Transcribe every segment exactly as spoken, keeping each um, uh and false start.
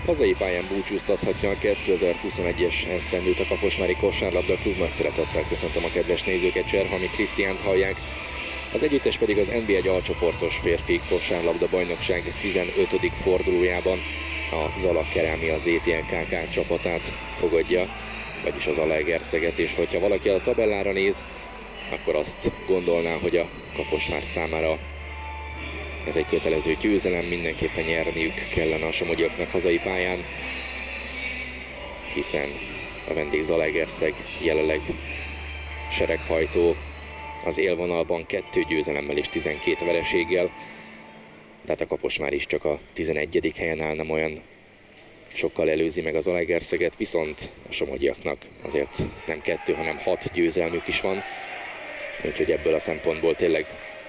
hazai pályán búcsúztathatja a kétezer-huszonegyes esztendőt a Kaposvári Kosárlabda Klub. Nagy szeretettel köszöntöm a kedves nézőket, Cserhalmi Krisztiánt hallják. Az együttes pedig az en bé egy alcsoportos férfi kosárlabda bajnokság tizenötödik fordulójában a Zalakerami, az zé té el ká ká csapatát fogadja, vagyis az Zalaegerszeget, és hogyha valaki a tabellára néz, akkor azt gondolná, hogy a Kaposvár számára ez egy kötelező győzelem, mindenképpen nyerniük kellene a somogyiaknak hazai pályán, hiszen a vendég Zalaegerszeg jelenleg sereghajtó az élvonalban kettő győzelemmel és tizenkét vereséggel, tehát a Kaposvár is csak a tizenegyedik helyen áll, nem olyan sokkal előzi meg az Zalaegerszeget, viszont a somogyiaknak azért nem kettő, hanem hat győzelmük is van, úgyhogy ebből a szempontból tényleg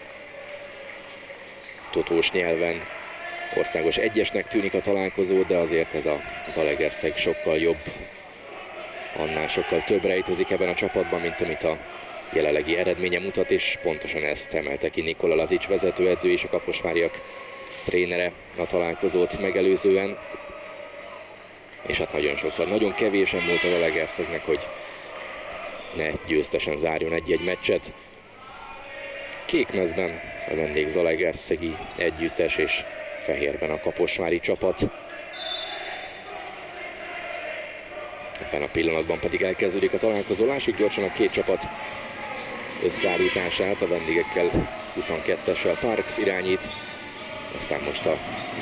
totós nyelven országos egyesnek tűnik a találkozó, de azért ez a Zalaegerszeg sokkal jobb, annál sokkal több rejtőzik ebben a csapatban, mint amit a jelenlegi eredménye mutat, és pontosan ezt emelte ki Nikola Lazic vezetőedző és a kaposváriak trénere a találkozót megelőzően. És hát nagyon sokszor, nagyon kevésen múlt a Zalaegerszegnek, hogy ne győztesen zárjon egy-egy meccset. Kékmezben a vendég zalaegerszegi együttes, és fehérben a kaposvári csapat. Ebben a pillanatban pedig elkezdődik a találkozó. Lássuk gyorsan a két csapat összeállítását. A vendégekkel huszonkettessel Parks irányít, aztán most a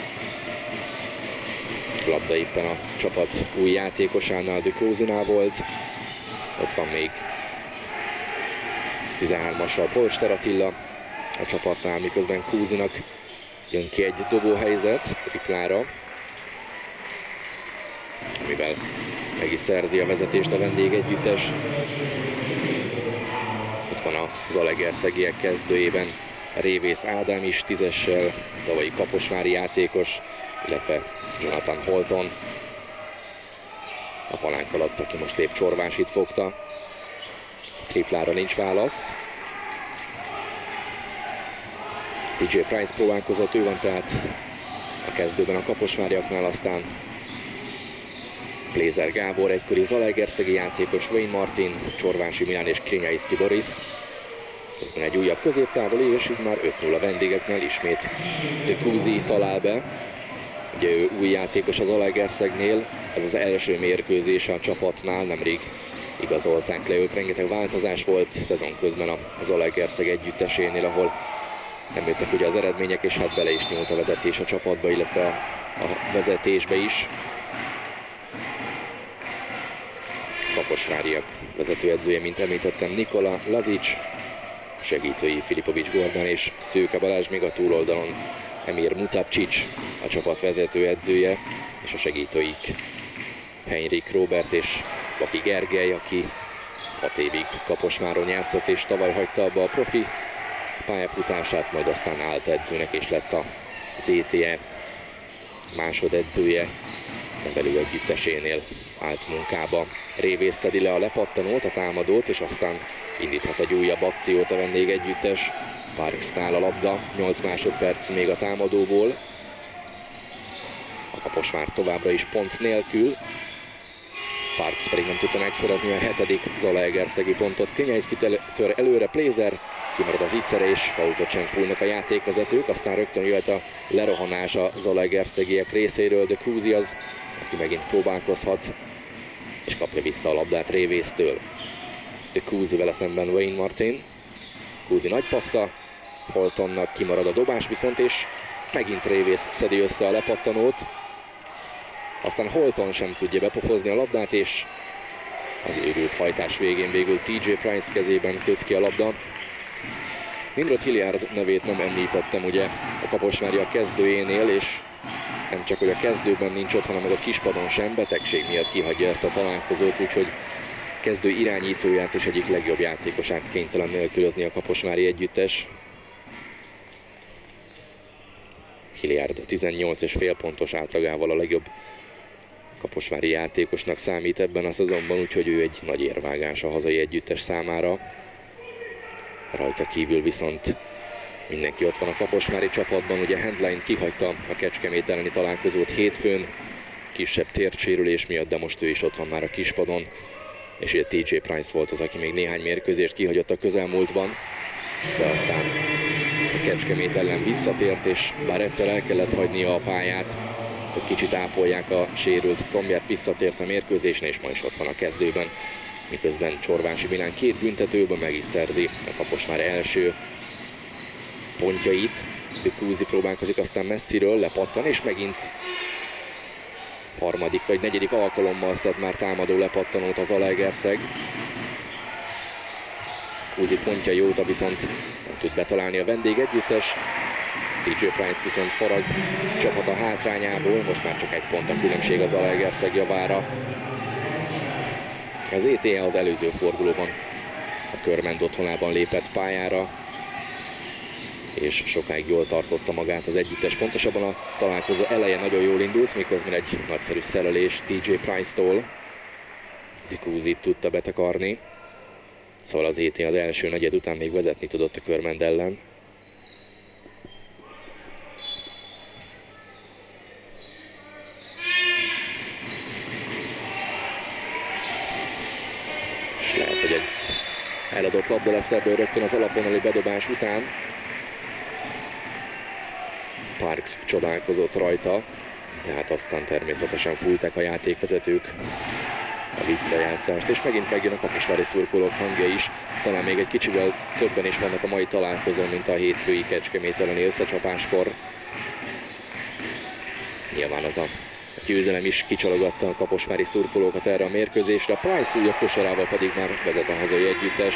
labda éppen a csapat új játékosánál, De Cousinál volt. Ott van még tizenhármassal Polster Attila a csapatnál, miközben Cousinak jön ki egy dobóhelyzet triplára, amivel meg is szerzi a vezetést a vendégegyüttes. Ott van a zalaegerszegiek kezdőjében Révész Ádám is tízessel, tavalyi kaposvári játékos, illetve Jonathan Holton a palánk alatt, aki most épp Csorvásit fogta. Triplára nincs válasz. té jé Price próbálkozott, ő van tehát a kezdőben a kaposváriaknál, aztán Plézer Gábor, egykori zalaegerszegi játékos, Wayne Martin, Csorvási Milán és Krinyaiszki Boris. Közben egy újabb középtávoli, és így már öt null a vendégeknél, ismét De Cousi talál be. Ugye ő új játékos az Zalaegerszegnél, ez az első mérkőzése a csapatnál, nemrég igazolták le őt, rengeteg változás volt szezon közben a Zalaegerszeg együttesénél, ahol nem jöttek ugye az eredmények, és hát bele is nyúlt a vezetés a csapatba, illetve a vezetésbe is. Kaposváriak vezetőedzője, mint említettem, Nikola Lazic, segítői Filipovics Gordon és Szőke Balázs, még a túloldalon Emir Mutapcsics, a csapat vezetőedzője, és a segítőik Henrik Robert és Baki Gergely, aki hat évig Kaposváron játszott, és tavaly hagyta abba a profi pályafutását, majd aztán állt edzőnek, és lett a zé té e másodedzője, belül együttesénél állt munkába. Révész szedi le a lepattanót, a támadót, és aztán indíthat egy újabb akciót a vendégegyüttes. Parksnál a labda, nyolc másodperc még a támadóból. A Kaposvár továbbra is pont nélkül. Parks pedig nem tudta megszerezni a hetedik zalaegerszegi pontot. Krinyaiszki tör előre, Plézer kimarad az ígyszere, és faultot sem fújnak a játékvezetők. Aztán rögtön jöhet a lerohanás a zalaegerszegiek részéről. De Cousi az, aki megint próbálkozhat, és kapja vissza a labdát Révésztől. De Cousi vele szemben Wayne Martin. Cousi nagy passza, Holtonnak kimarad a dobás viszont, és megint Révész szedi össze a lepattanót. Aztán Holton sem tudja bepofozni a labdát, és az őrült hajtás végén végül té jé Price kezében köt ki a labda. Nimrod Hilliard nevét nem említettem ugye a kaposváriak kezdőjénél, és nem csak, hogy a kezdőben nincs ott, hanem meg a kispadon sem, betegség miatt kihagyja ezt a találkozót, úgyhogy kezdő irányítóját és egyik legjobb játékosát kénytelen nélkülözni a kaposvári együttes. Hilliard tizennyolc és fél pontos átlagával a legjobb kaposvári játékosnak számít ebben a szezonban, úgyhogy ő egy nagy érvágás a hazai együttes számára. Rajta kívül viszont mindenki ott van a kaposvári csapatban, ugye Handline kihagyta a Kecskemét elleni találkozót hétfőn, kisebb térdsérülés miatt, de most ő is ott van már a kispadon. És ugye té jé Price volt az, aki még néhány mérkőzést kihagyott a közelmúltban, de aztán a Kecskemét ellen visszatért, és bár egyszer el kellett hagynia a pályát, hogy kicsit ápolják a sérült combját, visszatért a mérkőzésen, és ma is ott van a kezdőben, miközben Csorvási Milán két büntetőben meg is szerzi a Kaposvár első pontjait. Dukuzi próbálkozik aztán messziről, lepattan, és megint harmadik vagy negyedik alkalommal szed már támadó lepattanót az Zalaegerszeg. Kuzi pontjai óta viszont nem tud betalálni a vendégegyüttes. té jé Price viszont farag csapata hátrányából, most már csak egy pont a különbség az Zalaegerszeg javára. Az é té e az előző fordulóban a Körmend otthonában lépett pályára, és sokáig jól tartotta magát az együttes. Pontosabban a találkozó eleje nagyon jól indult, miközben egy nagyszerű szerelés té jé Price-tól Dikúzit tudta betakarni. Szóval az é té az első negyed után még vezetni tudott a Körmend ellen. És lehet, hogy egy eladott labda lesz ebből rögtön az alapvonali bedobás után. Parks csodálkozott rajta, de hát aztán természetesen fújták a játékvezetők a visszajátszást, és megint megjön a kaposvári szurkolók hangja is. Talán még egy kicsivel többen is vannak a mai találkozón, mint a hétfői Kecskemét elleni összecsapáskor. Nyilván az a győzelem is kicsalogatta a kaposvári szurkolókat erre a mérkőzésre. A Price újabb kosarával pedig már vezet a hazai együttes.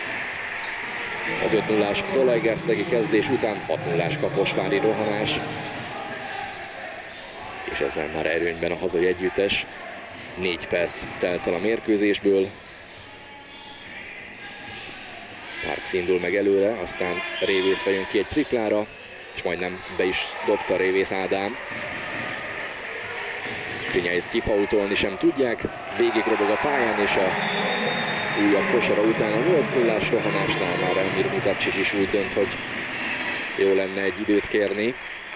Az öt nullás Zalaegerszegi kezdés után hat nullás kaposvári rohanás. És ezzel már erőnyben a hazai együttes. Négy perc telt el a mérkőzésből. Parks indul meg előre, aztán Révészre jön ki egy triplára, és majdnem be is dobta Révész Ádám. Pinyáiz kifaultolni sem tudják, végig robog a pályán, és a újabb kosara után a nyolc nullás rohanásnál már Elmir Mutapcsics is úgy dönt, hogy jó lenne egy időt kérni.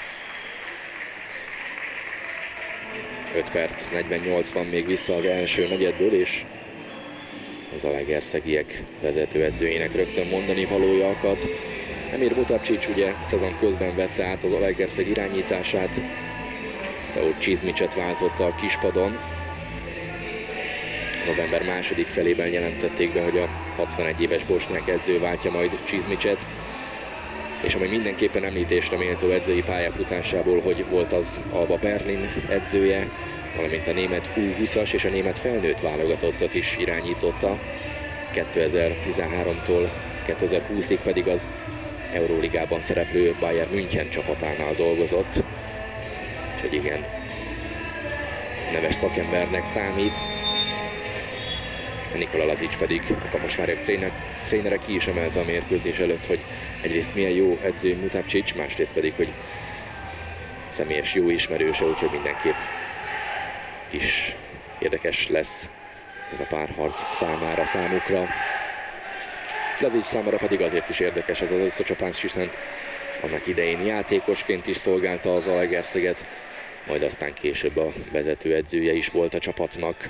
öt perc, negyvennyolc van még vissza az első negyedből, és az zalaegerszegiek vezetőedzőjének rögtön mondani valója akad. Elmir Mutapcsics ugye szezon közben vette át az Zalaegerszeg irányítását, Teó Csizmicset váltotta a kispadon. November második felében jelentették be, hogy a hatvanegy éves bosnyák edző váltja majd Csizmicset, és ami mindenképpen említésre méltó edzői pályafutásából, hogy volt az Alba Berlin edzője, valamint a német U húszas és a német felnőtt válogatottat is irányította. kétezer-tizenháromtól kétezer-húszig pedig az Euróligában szereplő Bayern München csapatánál dolgozott. Úgyhogy igen, neves szakembernek számít. Nikola Lazic pedig a kaposváriak tréner, trénere ki is emelte a mérkőzés előtt, hogy egyrészt milyen jó edző Mutapcsics, másrészt pedig, hogy személyes jó ismerőse, úgyhogy mindenképp is érdekes lesz ez a párharc számára, számukra. Lazic számára pedig azért is érdekes ez az összecsapás, hiszen annak idején játékosként is szolgálta az Zalaegerszeget, majd aztán később a vezetőedzője is volt a csapatnak.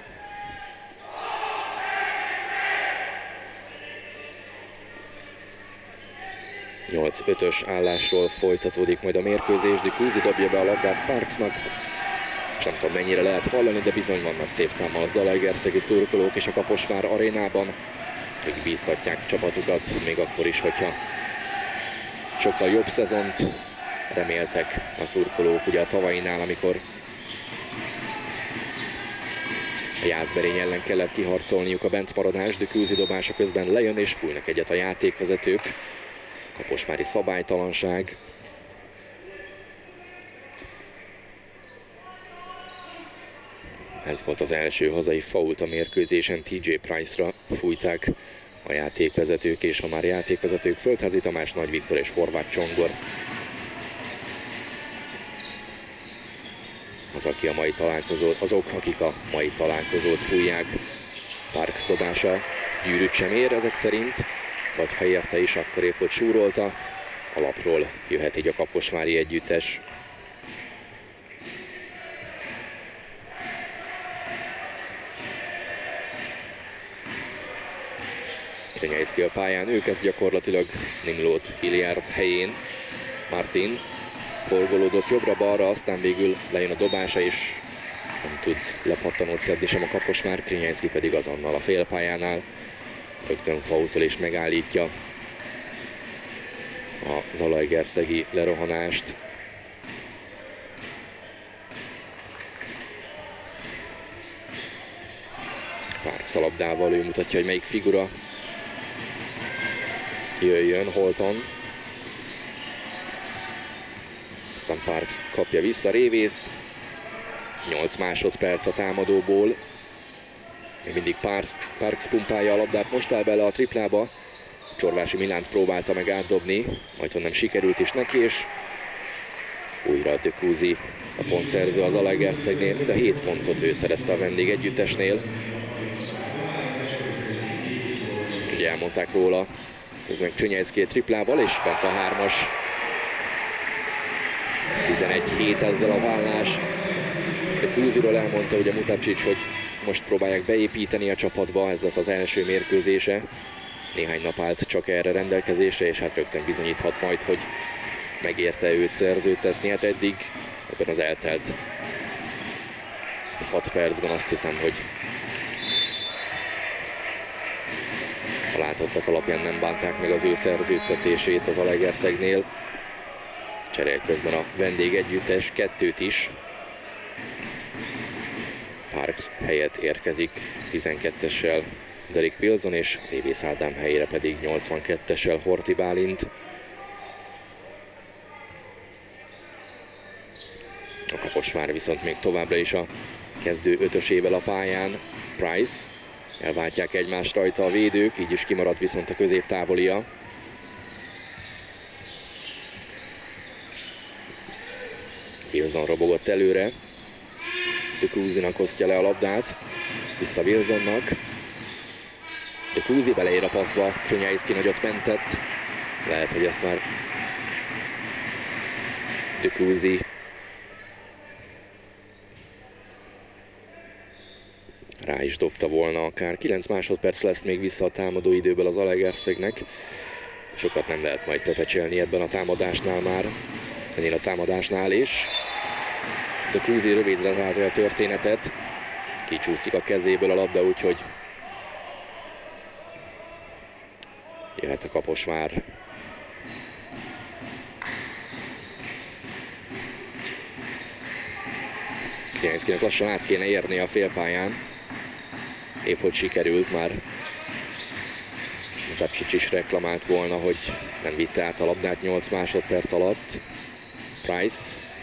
nyolc ötös állásról folytatódik majd a mérkőzés. Dikuzi dobja be a labdát Parksnak, és nem tudom mennyire lehet hallani, de bizony vannak szép számmal a zalaegerszegi szurkolók és a Kaposvár arénában, akik bíztatják csapatukat, még akkor is, hogyha sokkal jobb szezont reméltek a szurkolók ugye a tavainál, amikor a Jászberény ellen kellett kiharcolniuk a bentmaradást. Dikuzi dobása közben lejön és fújnak egyet a játékvezetők. Kaposvári szabálytalanság. Ez volt az első hazai fault a mérkőzésen, té jé Price-ra fújták a játékvezetők, és ha már játékvezetők, Földházi Tamás, Nagy Viktor és Horváth Csongor. Az, aki a mai találkozót, azok, akik a mai találkozót fújják. Parks dobása gyűrűt sem ér ezek szerint, vagy ha érte is, akkor épp hogy súrolta. Alapról jöhet így a kaposvári együttes. Krnyejszki a pályán, ő kezd gyakorlatilag Nimlót Hilliard helyén. Martin forgolódott jobbra-balra, aztán végül lejön a dobása, és nem tud lepattanót szedni sem a Kaposvár, Krnyejszki pedig azonnal a félpályánál rögtön faultól és megállítja a zalaegerszegi lerohanást. Parks a labdával, ő mutatja, hogy melyik figura jöjjön. Holton. Aztán Parks kapja vissza, Révész. nyolc másodperc a támadóból. Még mindig Parks, Parks pumpálja a labdát, most áll bele a triplába. Csorvási Milánt próbálta meg átdobni, majd nem sikerült is neki, és újra Dökúzi a pontszerző az Zalaegerszegnél. Mind a hét pontot ő szerezte a vendégegyüttesnél. Ugye elmondták róla, közben Krnyejszki triplával, és bent a hármas. tizenegy hét ezzel az állás. Dökúziról elmondta ugye Mutapcsics, hogy most próbálják beépíteni a csapatba, ez az az első mérkőzése. Néhány nap állt csak erre rendelkezésre, és hát rögtön bizonyíthat majd, hogy megérte őt szerződtetni. Hát eddig ebben az eltelt hat percben azt hiszem, hogy a látottak alapján nem bánták meg az ő szerződtetését az Zalaegerszegnél. Cserél közben a vendégegyüttes kettőt is. Parks helyett érkezik tizenkettessel Derek Wilson, és Révész Ádám helyére pedig nyolcvankettessel Horthy Bálint. A Kaposvár viszont még továbbra is a kezdő ötösével a pályán. Price. Elváltják egymást rajta a védők, így is kimarad viszont a középtávolia. Wilson robogott előre. Dökúzinak osztja le a labdát. Vissza Wilsonnak. Dökúzi beleér a passzba, Krnyejszki nagyot mentett. Lehet, hogy ezt már Dökúzi rá is dobta volna akár. kilenc másodperc lesz még vissza a támadó időből az Zalaegerszegnek. Sokat nem lehet majd pepecselni ebben a támadásnál már. Ennél a támadásnál is. Dökúzi rövidre zárja a történetet. Kicsúszik a kezéből a labda, úgyhogy jöhet a Kaposvár. Krnyejszkinek lassan át kéne érni a félpályán. Épp hogy sikerült, már Mutapcsics is reklamált volna, hogy nem vitte át a labdát nyolc másodperc alatt. Price.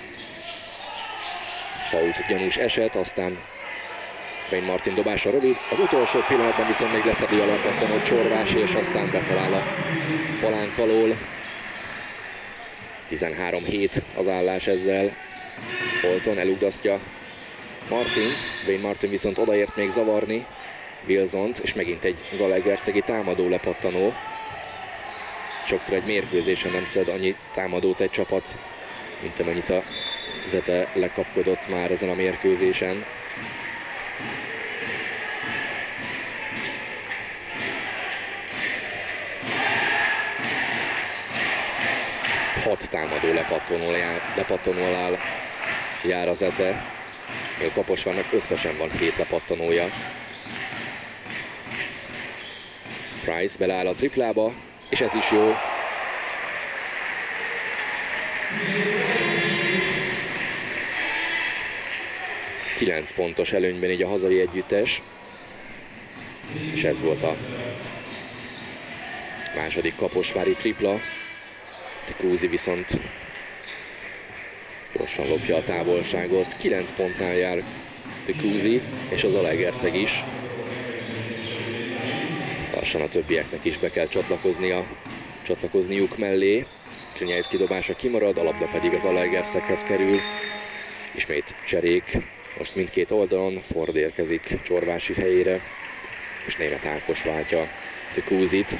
Fault gyanús eset, aztán Wayne Martin dobása rövid. Az utolsó pillanatban viszont még leszedi a lepattanót Csorvás, és aztán betalál a palánk alól. tizenhárom hét az állás ezzel. Holton elugasztja Martint. Wayne Martin viszont odaért még zavarni Wilsont, és megint egy zalaegerszegi támadó lepattanó. Sokszor egy mérkőzésen nem szed annyi támadót egy csapat, mint amennyit a Zete lekapkodott már ezen a mérkőzésen. Hat támadó lepattanóval áll jár a Zete. A Kaposvárnak összesen van hét lepattanója. Price beleáll a triplába, és ez is jó. kilenc pontos előnyben így a hazai együttes. És ez volt a második kaposvári tripla. Dökúzi viszont gyorsan lopja a távolságot. kilenc pontnál jár Dökúzi, és az Zalaegerszeg is. Lassan a többieknek is be kell csatlakoznia, csatlakozniuk mellé. Krnyejszki dobása kimarad, a labda pedig az Zalaegerszeghez kerül. Ismét cserék, most mindkét oldalon. Ford érkezik Csorvási helyére, és Németh Ákos váltja Dökúzit.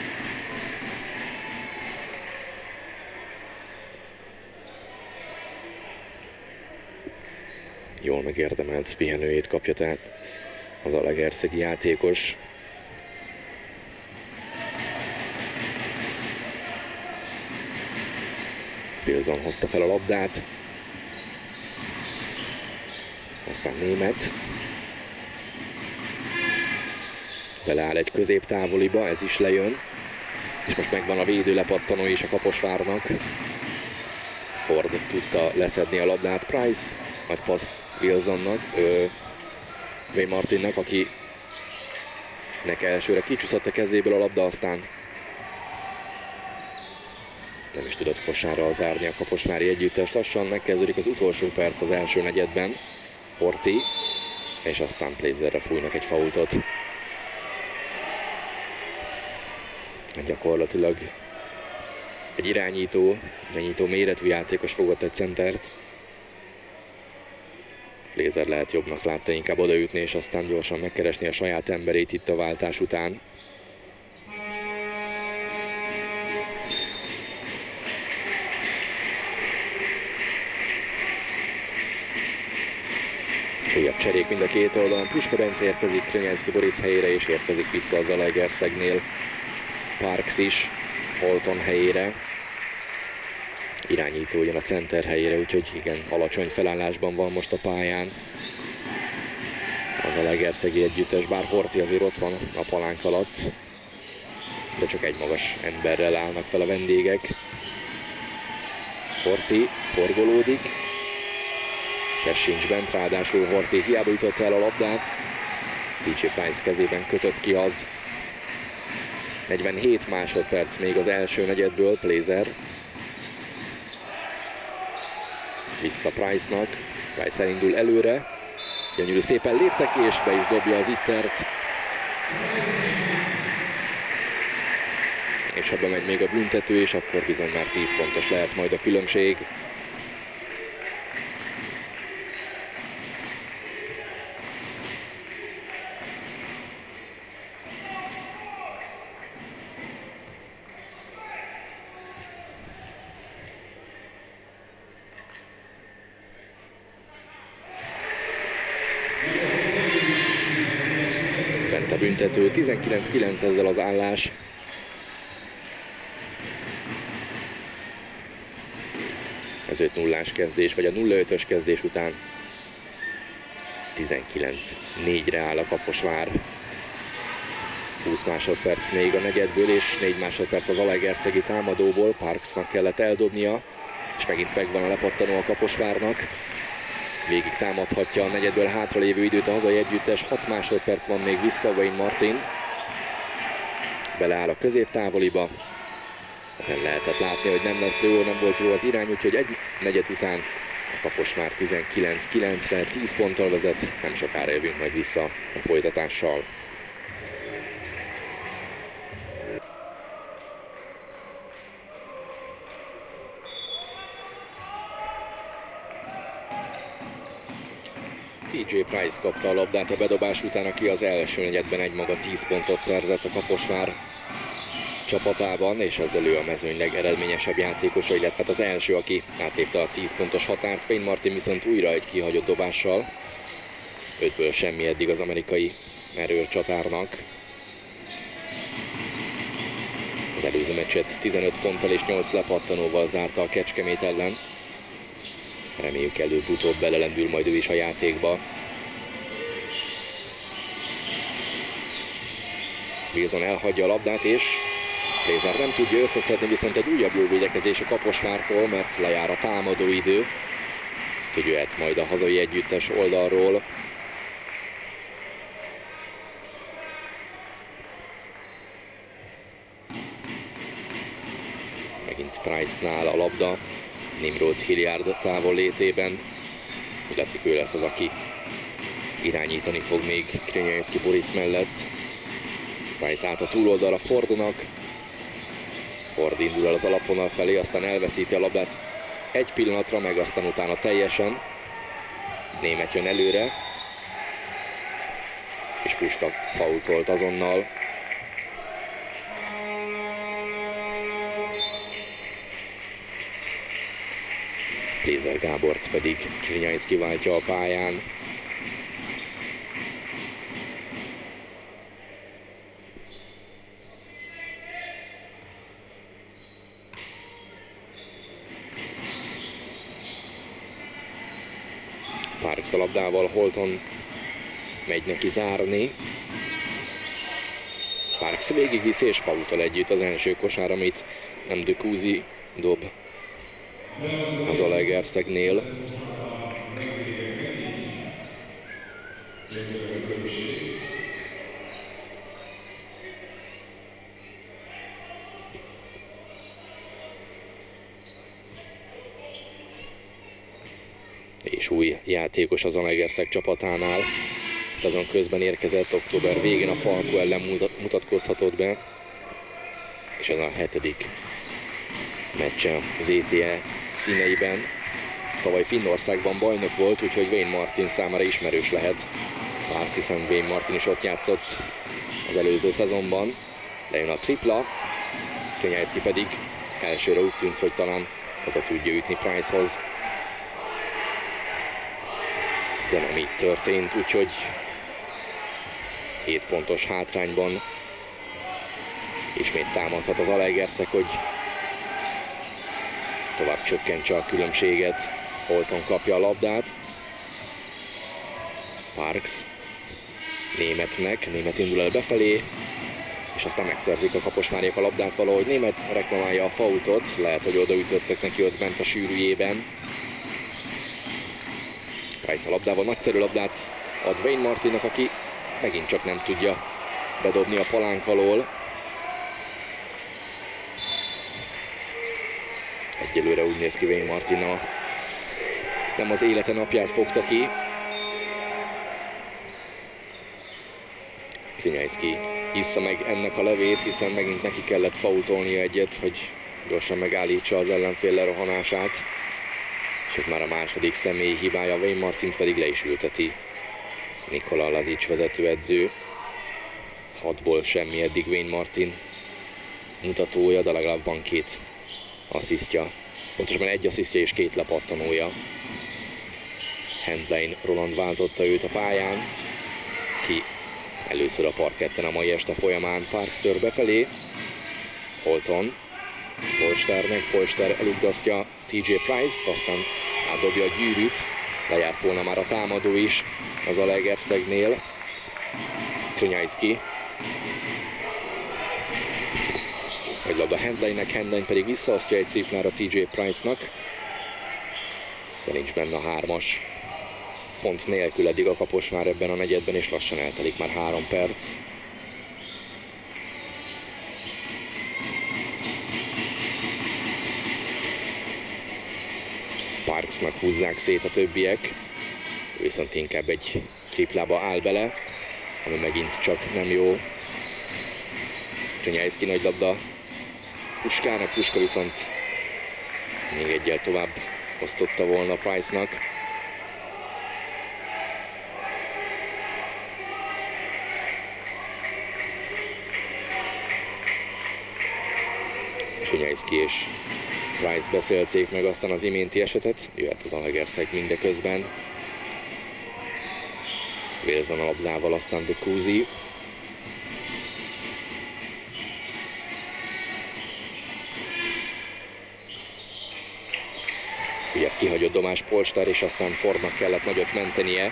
Jól megérdemelt pihenőjét kapja tehát az zalaegerszegi játékos. Wilson hozta fel a labdát. Aztán Német. Beleáll egy középtávoliba, ez is lejön. És most megvan a védő lepattanó is a Kaposvárnak. Ford tudta leszedni a labdát. Price, nagy passz Wilsonnak, Wayne Martinnak, aki nek elsőre kicsúszott a kezéből a labda, aztán nem is tudott kosárra zárni a kaposvári együttes. Lassan megkezdődik az utolsó perc az első negyedben. Horthy, és aztán Plazerre fújnak egy faultot. Gyakorlatilag egy irányító, irányító méretű játékos fogott egy centert. Plazer lehet jobbnak látta inkább odaütni, és aztán gyorsan megkeresni a saját emberét itt a váltás után. Újabb cserék mind a két oldalon. Puska Bence érkezik Krönyelszky Boris helyére, és érkezik vissza a Zalaegerszegnél Parks is Holton helyére. Irányító ugyan a center helyére, úgyhogy igen, alacsony felállásban van most a pályán az a Zalaegerszegi együttes, bár Horthy azért ott van a palánk alatt, de csak egy magas emberrel állnak fel a vendégek. Horthy forgolódik, és ez sincs bent, ráadásul Horthy hiába ütötte el a labdát, té jé Price kezében kötött ki az. negyvenhét másodperc még az első negyedből. Plazer vissza Price-nak, Price elindul előre, gyönyörű szépen léptek ki, és be is dobja az ittszert. És ha bemegy még a büntető, és akkor bizony már tíz pontos lehet majd a különbség. Büntető, tizenkilenc kilenc ezzel az állás. Az öt nullás kezdés, vagy a nulla ötös kezdés után tizenkilenc négyre áll a Kaposvár. húsz másodperc még a negyedből, és négy másodperc az Zalaegerszegi támadóból. Parksnak kellett eldobnia, és megint megvan a lepattanó a Kaposvárnak. Végig támadhatja a negyedből hátralévő időt a hazai együttes, hat másodperc van még vissza. Wayne Martin beleáll a középtávoliba. Ezen lehetett látni, hogy nem lesz jó, nem volt jó az irány, úgyhogy egy negyed után a Kaposvár tizenkilenc kilencre tíz ponttal vezet. Nem sokára jövünk majd vissza a folytatással. té jé Price kapta a labdát a bedobás után, aki az első negyedben egymaga tíz pontot szerzett a Kaposvár csapatában, és ezzel ő a mezőny legeredményesebb játékosa, illetve hát az első, aki átlépte a tíz pontos határt. Wayne Martin viszont újra egy kihagyott dobással. ötből semmi eddig az amerikai erőrcsatárnak. Az előző meccset tizenöt ponttal és nyolc lepattanóval zárta a Kecskemét ellen. Reméljük előbb-utóbb belelendül majd ő is a játékba. Wilson elhagyja a labdát, és Plazer nem tudja összeszedni, viszont egy újabb jó védekezés a Kaposvártól, mert lejár a támadó idő. Úgyhogy jöhet majd a hazai együttes oldalról. Megint Price-nál a labda. Nimrod Hilliard távol létében. Úgy látszik, ő lesz az, aki irányítani fog még Krönyelszky Boris mellett. Price át a túloldalra Fordnak. Ford indul el az alapvonal felé, aztán elveszíti a labdát egy pillanatra, meg aztán utána teljesen. Német jön előre. És Puska faultolt azonnal. Plazer Gábort pedig Krönyelszky váltja a pályán. Parks a labdával, Holton megy neki zárni. Parks végigviszi és faultal együtt az első kosár, amit nem Dukuzi dob az Zalaegerszegnél. És új játékos az Zalaegerszeg csapatánál. Szezon közben érkezett, október végén a Falko ellen mutatkozhatott be. És ez a hetedik meccse az é té é színeiben. Tavaly Finnországban bajnok volt, úgyhogy Wayne Martin számára ismerős lehet. Már hiszen Wayne Martin is ott játszott az előző szezonban. Lejön a tripla, Krnyajszki pedig elsőre úgy tűnt, hogy talán oda tudja ütni Pricehoz. De nem így történt, úgyhogy hét pontos hátrányban ismét támadhat az Zalaegerszeg, hogy tovább csökkentse a különbséget. Holton kapja a labdát. Parks Németnek, Német indul el befelé, és aztán megszerzik a Kaposváriak a labdát valahogy. Német reklamálja a faultot, lehet, hogy odaütöttek neki ott bent a sűrűjében. Price a labdával nagyszerű labdát ad Wayne Martinnak, aki megint csak nem tudja bedobni a palánk alól. Egyelőre úgy néz ki Wayne Martin, a, nem az élete napját fogta ki. Krnyajszki issza meg ennek a levét, hiszen megint neki kellett faultolnia egyet, hogy gyorsan megállítsa az ellenfél lerohanását. És ez már a második személyi hibája, Wayne Martint pedig le is ülteti Nikola Lazic vezetőedző. Hatból semmi eddig Wayne Martin mutatója, de legalább van két asszisztja. Pontosabban egy asszisztja és két lepattanója. Handlein Roland váltotta őt a pályán, ki először a parketten a mai este folyamán. Parks tör befelé, Holton Polsternek, Polster elugrasztja té jé Price-t, aztán átdobja a gyűrűt, lejárt volna már a támadó is az Zalaegerszegnél. Krnyajszki egy labda Handleinnek, Handlein pedig visszaosztja egy triplára té jé Price-nak, de nincs benne a hármas. Pont nélkül eddig a Kaposvár ebben a negyedben, és lassan eltelik már három perc. Parksnak húzzák szét a többiek, viszont inkább egy triplába áll bele, ami megint csak nem jó. Krnyajszki nagy labda Puskának, Puska viszont még egyel tovább osztotta volna Price-nak. Krnyajszki és Price beszélték meg aztán az iménti esetet, jöhet az Zalaegerszeg mindeközben. Wilson a labdával, aztán Dukuzi. Ugye kihagyott domás Polster, és aztán Fordnak kellett nagyot mentenie.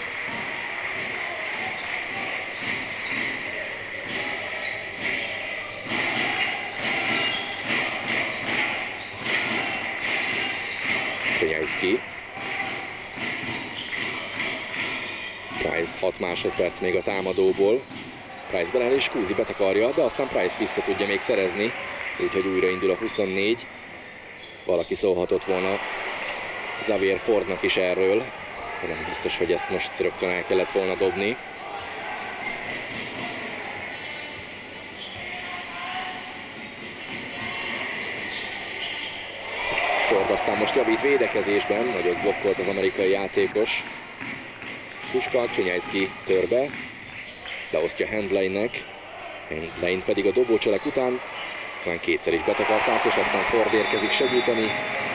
Krnyajszki. Price hat másodperc még a támadóból. Price belel és Kuzi betakarja, de aztán Price vissza tudja még szerezni, úgyhogy újra indul a huszonnégy. Valaki szólhatott volna Xavier Fordnak is erről, de nem biztos, hogy ezt most rögtön el kellett volna dobni. Ford aztán most javít védekezésben, nagyot blokkolt az amerikai játékos. Puska, Krnyajszki tör be, beosztja Handleinnek, Handlein pedig a dobócselek után talán kétszer is betakarták, és aztán Ford érkezik segíteni.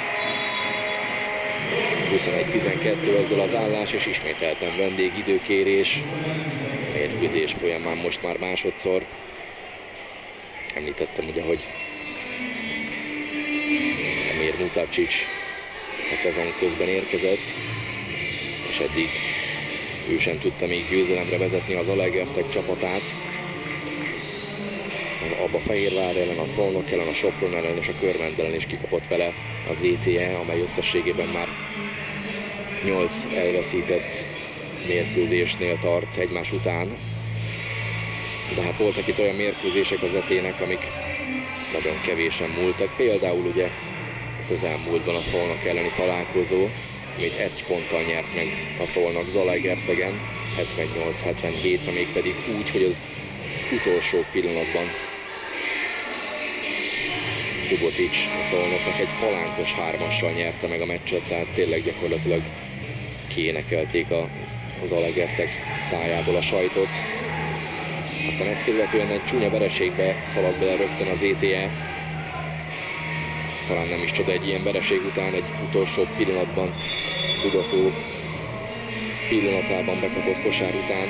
huszonegy tizenkettő ezzel az állás, és ismételten vendégidőkérés. A mérkőzés folyamán most már másodszor. Említettem ugye, hogy Emir Mutavcsics a szezon közben érkezett, és eddig ő sem tudta még győzelemre vezetni az Zalaegerszeg csapatát. Az Alba Fehérvár ellen, a Szolnok ellen, a Sopron ellen és a Körmend ellen is kikapott vele az é té e, amely összességében már nyolc elveszített mérkőzésnél tart egymás után. De hát voltak itt olyan mérkőzések az etének, amik nagyon kevésen múltak. Például ugye közelmúltban a Szolnok elleni találkozó, amit egy ponttal nyert meg a Szolnok Zalaegerszegen, hetvennyolc hetvenhétre, mégpedig úgy, hogy az utolsó pillanatban Subotics a Szolnoknak egy palánkos hármassal nyerte meg a meccset, tehát tényleg gyakorlatilag kiénekelték a Zalaegerszeg szájából a sajtot. Aztán ezt követően egy csúnya vereségbe szaladt bele rögtön az é té e. Talán nem is csoda egy ilyen vereség után, egy utolsó pillanatban, Dudaszó pillanatában bekapott kosár után.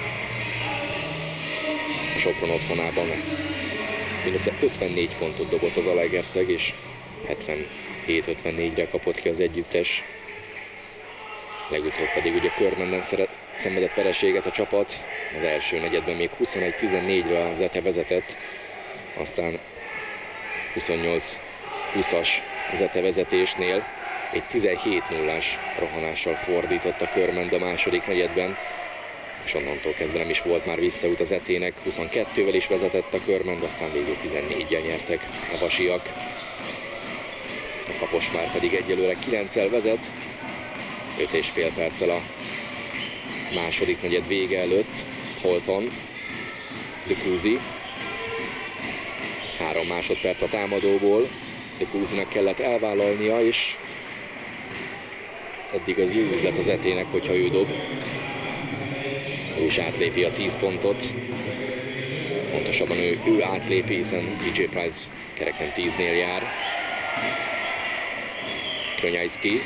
A Sopron otthonában mindössze ötvennégy pontot dobott az Zalaegerszeg, és hetvenhét ötvennégyre kapott ki az együttes. Legutóbb pedig ugye Körmenden szenvedett vereséget a csapat. Az első negyedben még huszonegy tizennégyre az Zete vezetett, aztán huszonnyolc húszas Zete vezetésnél egy tizenhét nullás rohanással fordított a Körmend a második negyedben, és onnantól kezdve nem is volt már visszaút az Etének. huszonkettővel is vezetett a Körmend, aztán végül tizennéggyel nyertek a vasiak. A Kaposvár pedig egyelőre kilenccel vezet, öt és fél perccel a második negyed vége előtt. Holton, De Kuzi, három másodperc a támadóból, De Kuzinak kellett elvállalnia, és eddig az jó üzlet az Etének, hogyha ő dob. Ő is átlépi a tíz pontot. Pontosabban ő, ő átlépi, hiszen dé dzsé Price kereken tíznél jár. Kronyajszki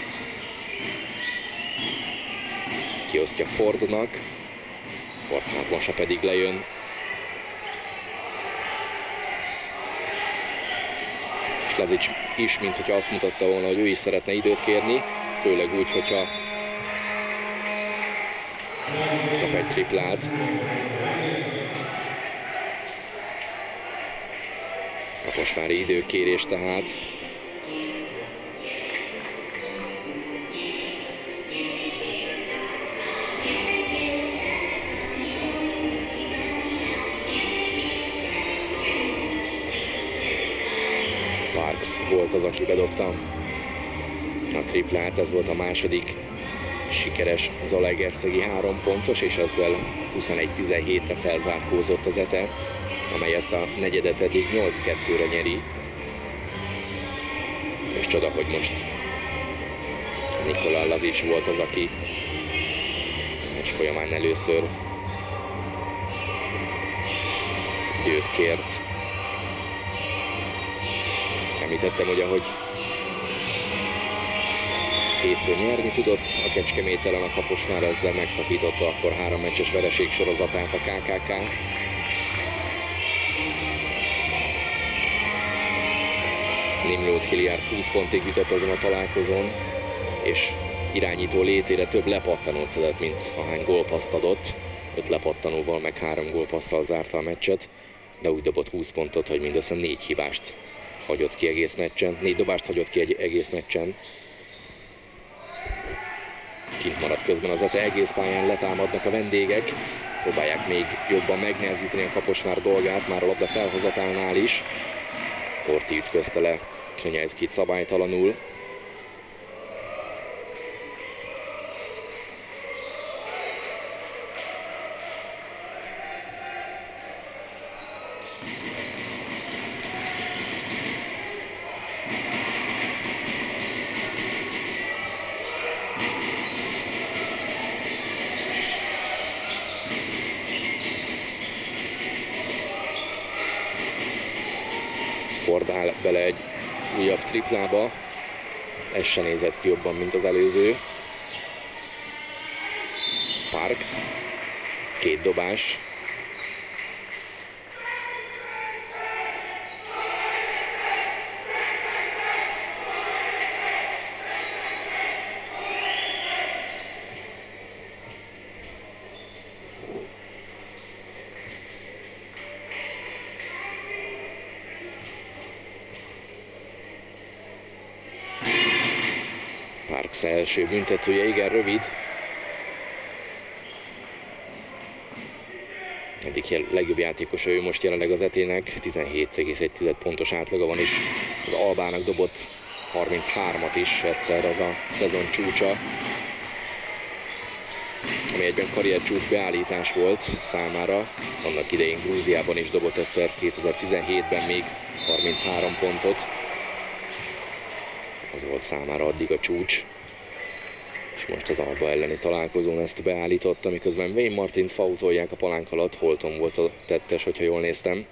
kiosztja Fordnak, Ford hátmasa pedig lejön. És Lazic is, mint hogyha azt mutatta volna, hogy ő is szeretne időt kérni, főleg úgy, hogyha kap egy triplát. Kaposvári időkérés tehát. Parks volt az, aki bedobta a triplát, ez volt a második sikeres zalaegerszegi három pontos, és ezzel huszonegy tizenhétre felzárkózott az Ete, amely ezt a negyedet eddig nyolc kettőre nyeri. És csoda, hogy most Nikola Lazic volt az, aki meccs folyamán először időt kért. Említettem, hogy ahogy hétfőn nyerni tudott a Kecskemét ellen a Kaposvár, ezzel megszakította akkor három meccses vereség sorozatát a ká ká ká. Nimród Hilliard húsz pontig jutott azon a találkozón, és irányító létére több lepattanót szedett, mint ahány gólpasszt adott. öt lepattanóval, meg három gólpasszal zárta a meccset, de úgy dobott húsz pontot, hogy mindössze négy hibást hagyott ki egész meccsen, négy dobást hagyott ki egy egész meccsen. Kint maradt közben az Ete, egész pályán letámadnak a vendégek, próbálják még jobban megnehezíteni a Kaposvár dolgát, már a labda felhozatálnál is. Horthy ütközte le Kronyajszkit szabálytalanul. Ford áll bele egy újabb triplába, ez se nézett ki jobban, mint az előző. Parks, két dobás. Parks első büntetője, igen rövid. Eddig legjobb játékosa ő most jelenleg az etének, tizenhét egész egy pontos átlaga van, és az Albának dobott harminchármat is egyszer, az a szezon csúcsa, ami egyben karriercsúcs beállítás volt számára. Annak idején Grúziában is dobott egyszer, kétezer-tizenhétben még harminchárom pontot. Az volt számára addig a csúcs. És most az Alba elleni találkozón ezt beállította, miközben Wayne Martint faultolják a palánk alatt. Holton volt a tettes, hogyha jól néztem.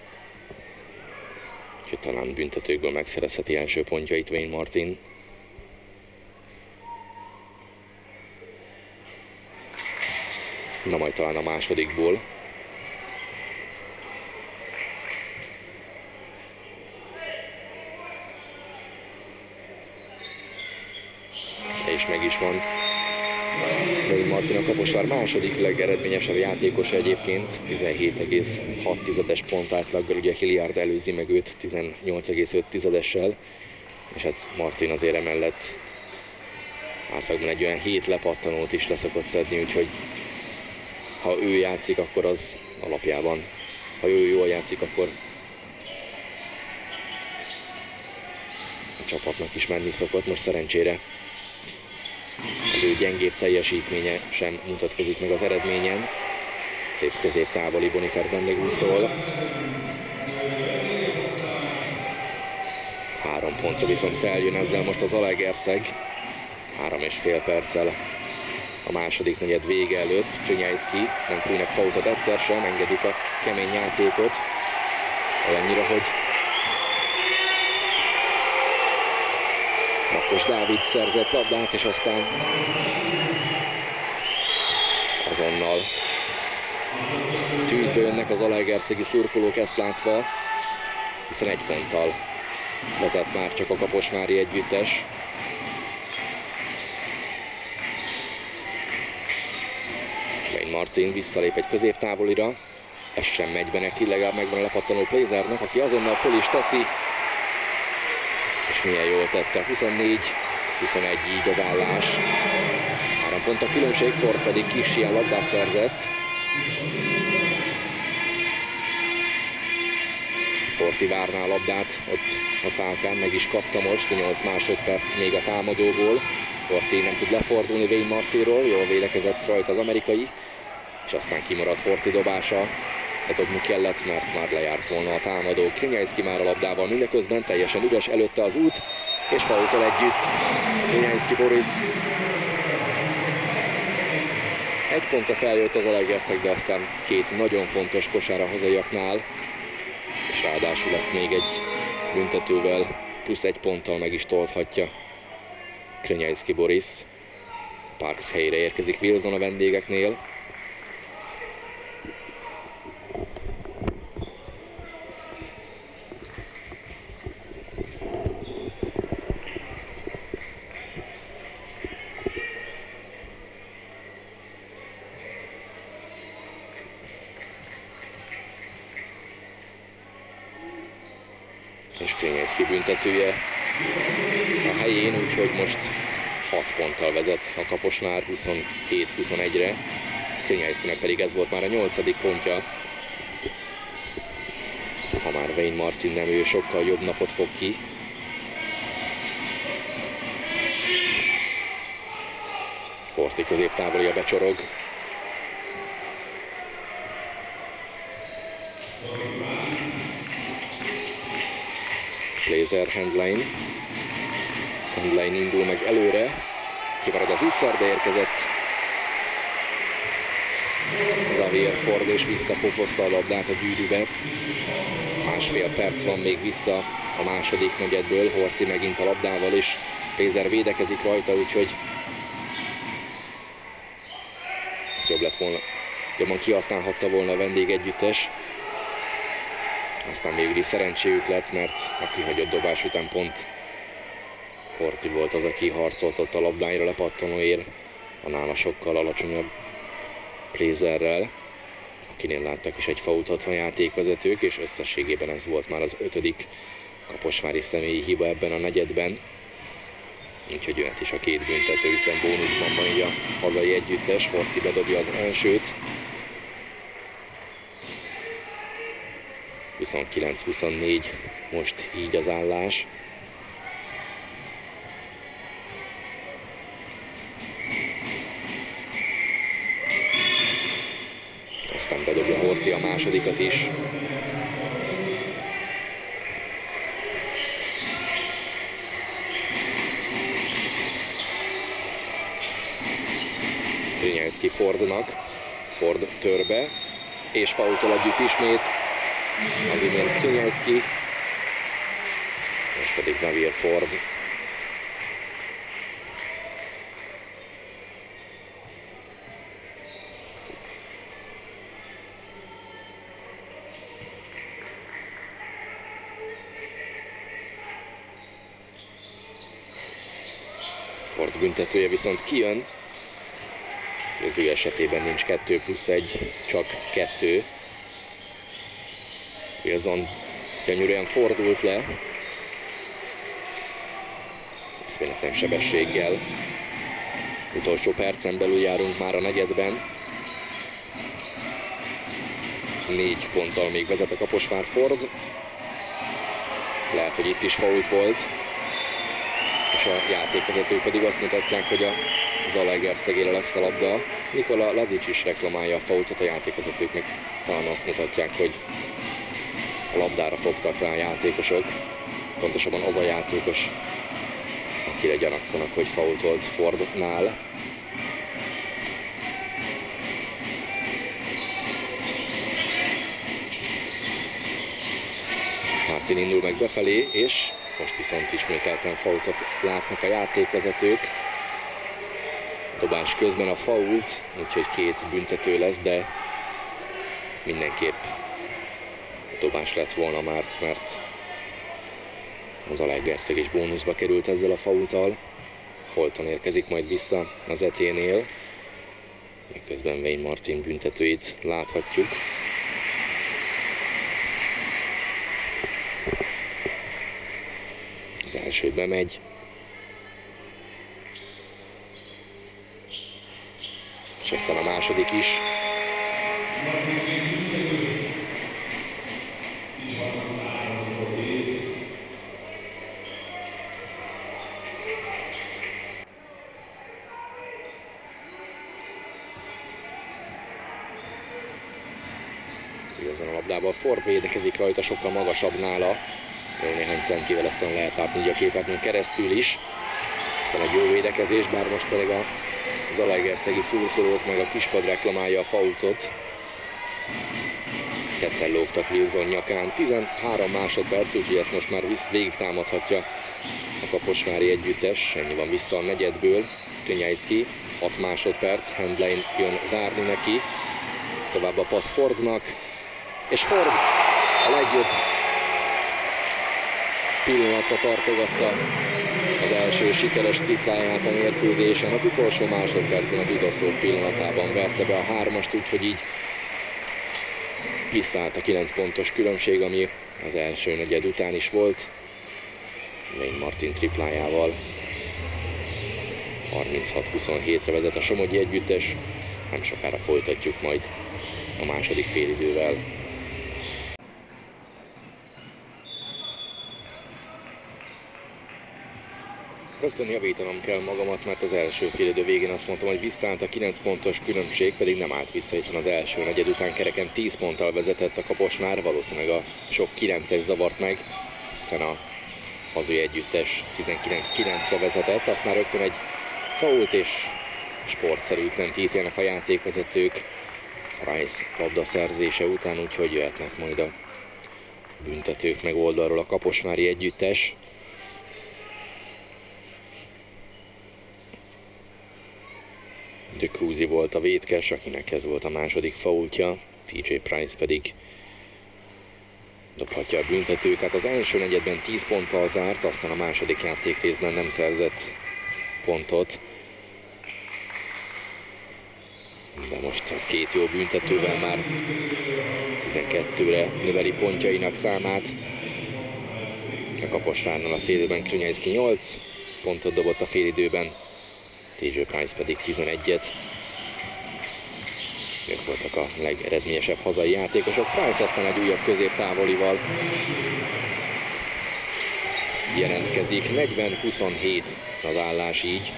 Úgyhogy talán büntetőkből megszerezheti első pontjait Wayne Martin. Na majd talán a másodikból. És meg is van. Wayne Martin a Kaposvár második legeredményesebb játékosa egyébként, tizenhét egész hat tizedes pont átlaggal, ugye Hilliard előzi meg őt tizennyolc egész öt tizedessel, és hát Martin azért emellett átlagban egy olyan hét lepattanót is leszokott szedni, úgyhogy ha ő játszik, akkor az alapjában, ha ő jól játszik, akkor a csapatnak is menni szokott. Most szerencsére az ő gyengébb teljesítménye sem mutatkozik meg az eredményen. Szép középtávoli Bonifer Bendegúztól. Három pontra viszont feljön ezzel most az Zalaegerszeg. Három és fél perccel a második negyed vége előtt. Krnyajszki nem fújnak fautot egyszer sem, engedik a kemény játékot. Olyannyira, hogy Makos Dávid szerzett labdát, és aztán azonnal tűzbe jönnek az zalaegerszegi szurkolók ezt látva, hiszen egy ponttal vezet már csak a kaposvári együttes. Wayne Martin visszalép egy középtávolira, ez sem megy be neki, legalább megvan a lepattanó Plézernek, aki azonnal föl is teszi, és milyen jól tette, huszonnégy huszonegy így az állás. Három pont a különbség, Ford pedig kis ilyen labdát szerzett. Horthy várná a labdát, ott a szálkán meg is kapta most, nyolc másodperc még a támadóból. Horthy nem tud lefordulni Wayne Martinról, jól védekezett rajta az amerikai, és aztán kimaradt Horthy dobása. Dobni kellett, mert már lejárt volna a támadó. Krnyajszki már a labdával, mindeközben teljesen üres előtte az út, és faultól együtt Krnyajszki Boris. Egy pontra feljött az Zalaegerszeg, de aztán két nagyon fontos kosár a hazaiaknál, és ráadásul ezt még egy büntetővel plusz egy ponttal meg is toldhatja Krnyajszki Boris. Parks helyére érkezik Wilson a vendégeknél. És Krnyajszki büntetője a helyén, úgyhogy most hat ponttal vezet a Kaposvár huszonhét huszonegyre. Krnyajszkinek pedig ez volt már a nyolcadik pontja. Ha már Wayne Martin nem, ő sokkal jobb napot fog ki. Horthy középtávolja becsorog. Plézer Handline. Handline indul meg előre. Kimarad az Itzer, de érkezett Xavier Ford, és visszapofozta a labdát a gyűrűbe. Másfél perc van még vissza a második negyedből. Horthy megint a labdával, és Plézer védekezik rajta, úgyhogy ez jobb lett volna. Jobban kihasználhatta volna a vendégegyüttes. Aztán végül is szerencséjük lett, mert a kihagyott dobás után pont Horthy volt az, aki harcolt ott a labdáira lepattanóért, a nála sokkal alacsonyabb Plézerrel, akinél láttak is egy faultot a játékvezetők, és összességében ez volt már az ötödik kaposvári személyi hiba ebben a negyedben. Úgyhogy jöhet is a két büntető, hiszen bónuszban van így a hazai együttes. Horthy bedobja az elsőt. huszonkilenc huszonnégy most így az állás. Aztán bedobja Horthy a másodikat is. Krynielski Fordnak, Ford törbe, és faultól együtt ismét az imént Krynielski, most pedig Xavier Ford. Ford büntetője viszont kijön. Az ő esetében nincs kettő plusz egy, csak kettő. Wilson gyönyörűen fordult le. Eszméletlen sebességgel. Utolsó percen belül járunk már a negyedben. Négy ponttal még vezet a Kaposvár Ford. Lehet, hogy itt is fault volt. És a játékvezetők pedig azt mutatják, hogy a Zalaegerszegére lesz a labda. Nikola Lazic is reklamálja a faultot, a játékvezetők meg talán azt mutatják, hogy a labdára fogtak rá a játékosok. Pontosabban az a játékos, akire gyanakszanak, hogy fault volt Fordnál. Martin indul meg befelé, és most viszont ismételten faultot látnak a játékvezetők. Dobás közben a fault, úgyhogy két büntető lesz, de mindenképp dobás lett volna már, mert az Zalaegerszeg is bónuszba került ezzel a faulttal. Holton érkezik majd vissza az eténél, miközben Wayne Martin büntetőit láthatjuk. Az elsőben megy. És aztán a második is. Igazán a labdával Ford védekezik rajta, sokkal magasabb nála. Jó néhány centivel, aztán lehet látni így a képernyőn keresztül is. Aztán egy jó védekezés, bár most pedig a zalaegerszegi szurkolók meg a kispad reklamálja a faultot. Ketten lógtak Wilson nyakán. tizenhárom másodperc, úgyhogy ezt most már visz, végig támadhatja a kaposvári együttes. Ennyi van vissza a negyedből. Krynielski, hat másodperc, Handlein jön zárni neki. Tovább a passz Fordnak. És Ford a legjobb pillanatra tartogatta az első sikeres tripláját a mérkőzésen. Az utolsó másodpercben a dudaszó pillanatában verte be a hármast, úgyhogy így visszaállt a kilenc pontos különbség, ami az első negyed után is volt. Wayne Martin triplájával harminchat huszonhétre vezet a Somogyi együttes. Nem sokára folytatjuk majd a második félidővel. Rögtön javítanom kell magamat, mert az első félidő végén azt mondtam, hogy visszaállt a kilenc pontos különbség, pedig nem állt vissza, hiszen az első negyed után kereken tíz ponttal vezetett a Kaposvár, valószínűleg a sok kilences zavart meg, hiszen a hazai együttes tizenkilenc kilencre vezetett, aztán rögtön egy fault és sportszerűtlent ítélnek a játékvezetők Rice labdaszerzése után, úgyhogy jöhetnek majd a büntetők meg oldalról a kaposvári együttes. De Krúzi volt a vétkes, akinek ez volt a második faultja, té jé Price pedig dobhatja a büntetőket. Az első negyedben tíz ponttal zárt, aztán a második játékrészben nem szerzett pontot. De most a két jó büntetővel már tizenkettőre növeli pontjainak számát. A Kaposvárnál a félidőben Krynielski nyolc, pontot dobott a félidőben, té jé Price pedig tizenegyet. Ők voltak a legeredményesebb hazai játékosok. Price aztán egy újabb középtávolival jelentkezik. negyven huszonhét az állás így.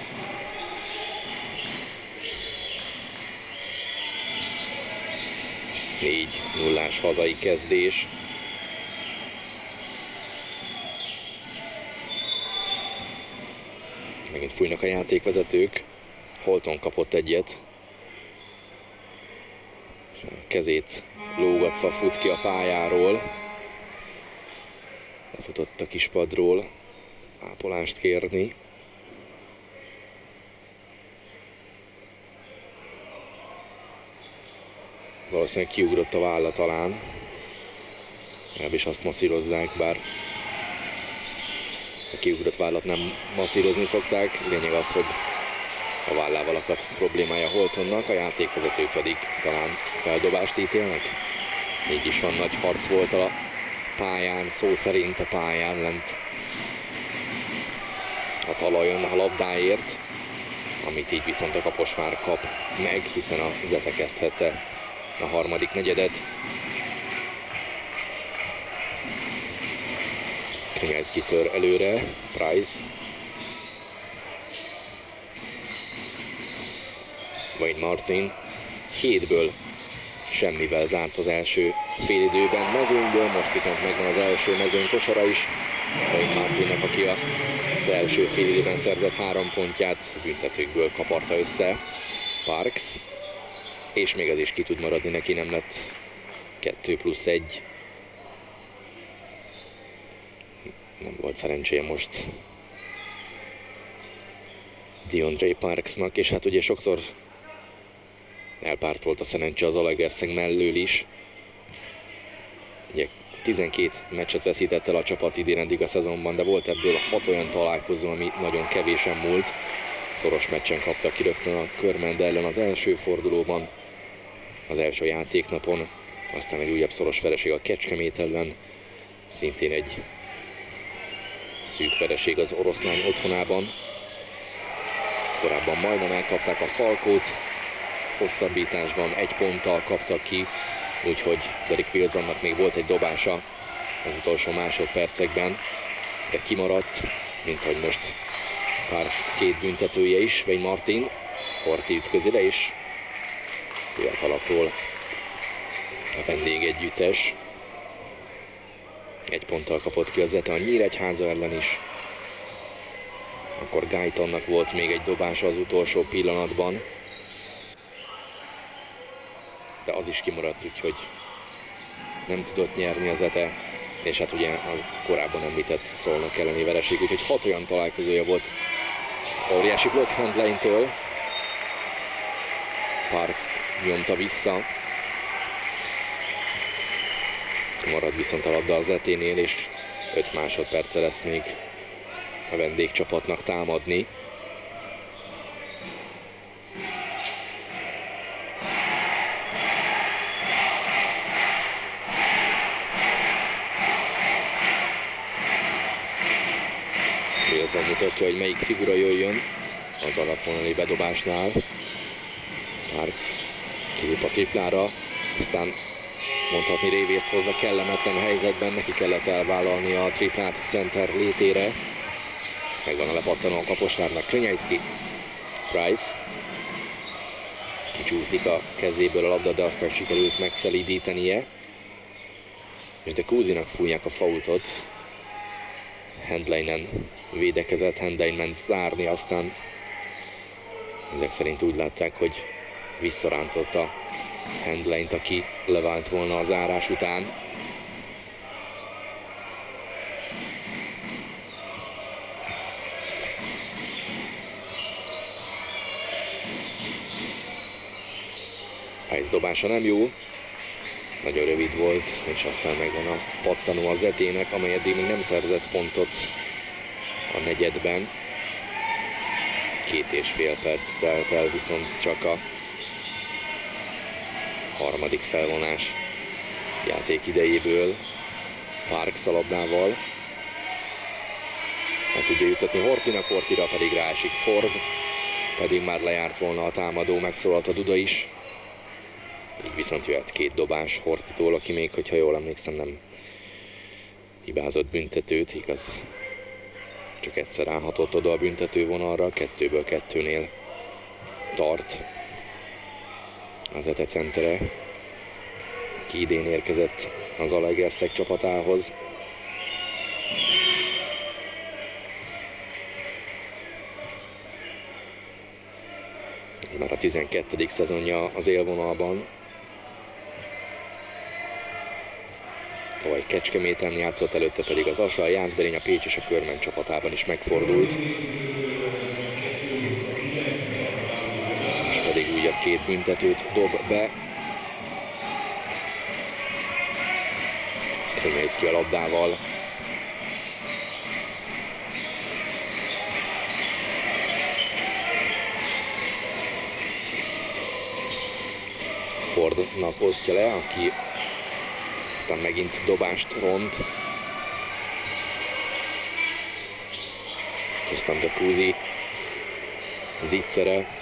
négy nullás hazai kezdés. Megint fújnak a játékvezetők. Holton kapott egyet. Kezét lógatva fut ki a pályáról. Lefutott a kispadról ápolást kérni. Valószínűleg kiugrott a válla talán. Legalábbis azt masszírozzák, bár a kiugrott vállat nem masszírozni szokták. Lényeg az, hogy a vállával akadt problémája Holtonnak, a játékvezetők pedig talán feldobást ítélnek. Így is van, nagy harc volt a pályán, szó szerint a pályán lent a talajon a labdáért, amit így viszont a Kaposvár kap meg, hiszen a Zete kezdhette a harmadik negyedet. Krinyászki tör előre, Price. Wayne Martin hétből semmivel zárt az első félidőben mezőnyből, most viszont megvan az első mezőny kosara is. Wayne Martinnek, aki az első félidőben szerzett három pontját, büntetőkből kaparta össze Parks, és még ez is ki tud maradni, neki nem lett kettő plusz egy. Nem volt szerencséje most DeAndre Parksnak, és hát ugye sokszor elpártolt a szerencse az Zalaegerszeg mellől is. Ugye tizenkét meccset veszített el a csapat idénedig a szezonban, de volt ebből hat olyan találkozó, ami nagyon kevésen múlt. Szoros meccsen kaptak ki rögtön a Körmende ellen az első fordulóban, az első játéknapon, aztán egy újabb szoros vereség a Kecskemét ellen, szintén egy szűk vereség az Oroszlány otthonában. Korábban majdnem elkapták a Falkót, hosszabbításban egy ponttal kaptak ki, úgyhogy Derek Wilsonnak még volt egy dobása az utolsó másodpercekben, de kimaradt, mint hogy most Parks két büntetője is, Wayne Martin, Horthy ütközi le, és fiatalakról a vendégegyüttes. Egy ponttal kapott ki az Zete a Nyíregyháza ellen is. Akkor Guytonnak volt még egy dobása az utolsó pillanatban, de az is kimaradt, úgyhogy nem tudott nyerni az Zete, és hát ugye a korábban említett Szolnok elleni vereség, úgyhogy hat olyan találkozója volt óriási blokk Handleintől. Parks nyomta vissza. Marad viszont a labda az Zeténél, és öt másodperce lesz még a vendégcsapatnak támadni. Wilson mutatja, hogy melyik figura jöjjön az alapvonali bedobásnál. Parks kilép a triplára, aztán mondhatni révészt hozza kellemetlen helyzetben, neki kellett elvállalni a triplát center létére. Megvan a lepattanó a Kaposvárnak, Krinyászki, Price. Kicsúszik a kezéből a labda, de aztán sikerült megszelídítenie. És de Kúzinak fújják a faultot. Handleinen védekezett, Handlein ment zárni, aztán ezek szerint úgy látták, hogy visszarántotta Handleint, aki levált volna a zárás után. Price dobása nem jó, nagyon rövid volt, és aztán megvan a pattanó a Zetének, amely eddig még nem szerzett pontot a negyedben. Két és fél perc telt el, viszont csak a harmadik felvonás játék idejéből. Parks a labdával. A tudja jutatni Hortinak, Hortira pedig ráesik Ford, pedig már lejárt volna a támadó, megszólalt a duda is. Így viszont jöhet két dobás Hortitól, aki még, hogyha jól emlékszem, nem hibázott büntetőt, igaz? Csak egyszer állhatott oda a büntető vonalra, kettőből kettőnél tart az Ete centere, ki idén érkezett az Zalaegerszeg csapatához. Ez már a tizenkettedik szezonja az élvonalban. Tavaly Kecskeméten játszott, előtte pedig az Asa, a Jászberény, a Pécs és a Körmen csapatában is megfordult. Most pedig újabb két büntetőt dob be. Krumejszki a labdával. Fordnak osztja le, aki aztán megint dobást ront. Aztán Decuzzi zicsere.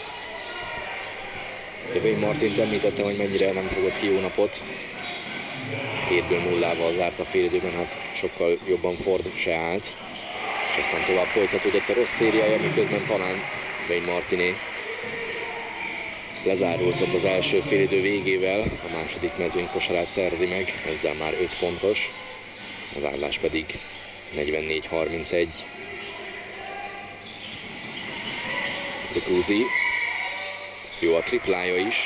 Wayne Martint említettem, hogy mennyire nem fogott ki jó napot. hétből nullával zárt a félidőben, hát sokkal jobban Ford se állt. És aztán tovább folytatódott a rossz szériája, miközben talán Wayne Martiné lezárult ott az első félidő végével, a második mezőny kosarát szerzi meg, ezzel már öt pontos, az állás pedig negyvennégy harmincegy. Decuzzi, jó a triplája is.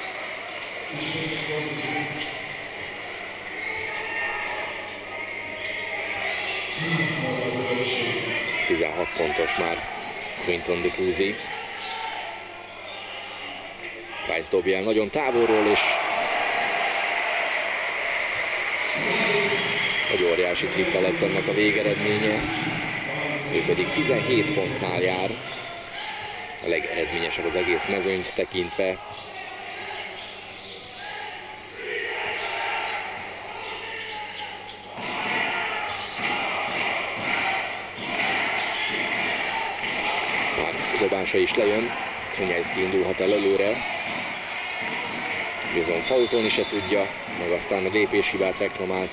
tizenhat pontos már Quinton Decuzzi. Price dobja el nagyon távolról, és egy óriási tripla lett ennek a végeredménye. Ő pedig tizenhét pontnál jár, a legeredményesebb az egész mezőnyt tekintve. Parks dobása is lejön, Krumejszki indulhat el előre. Bizony faultolni se tudja, meg aztán a lépéshibát reklamált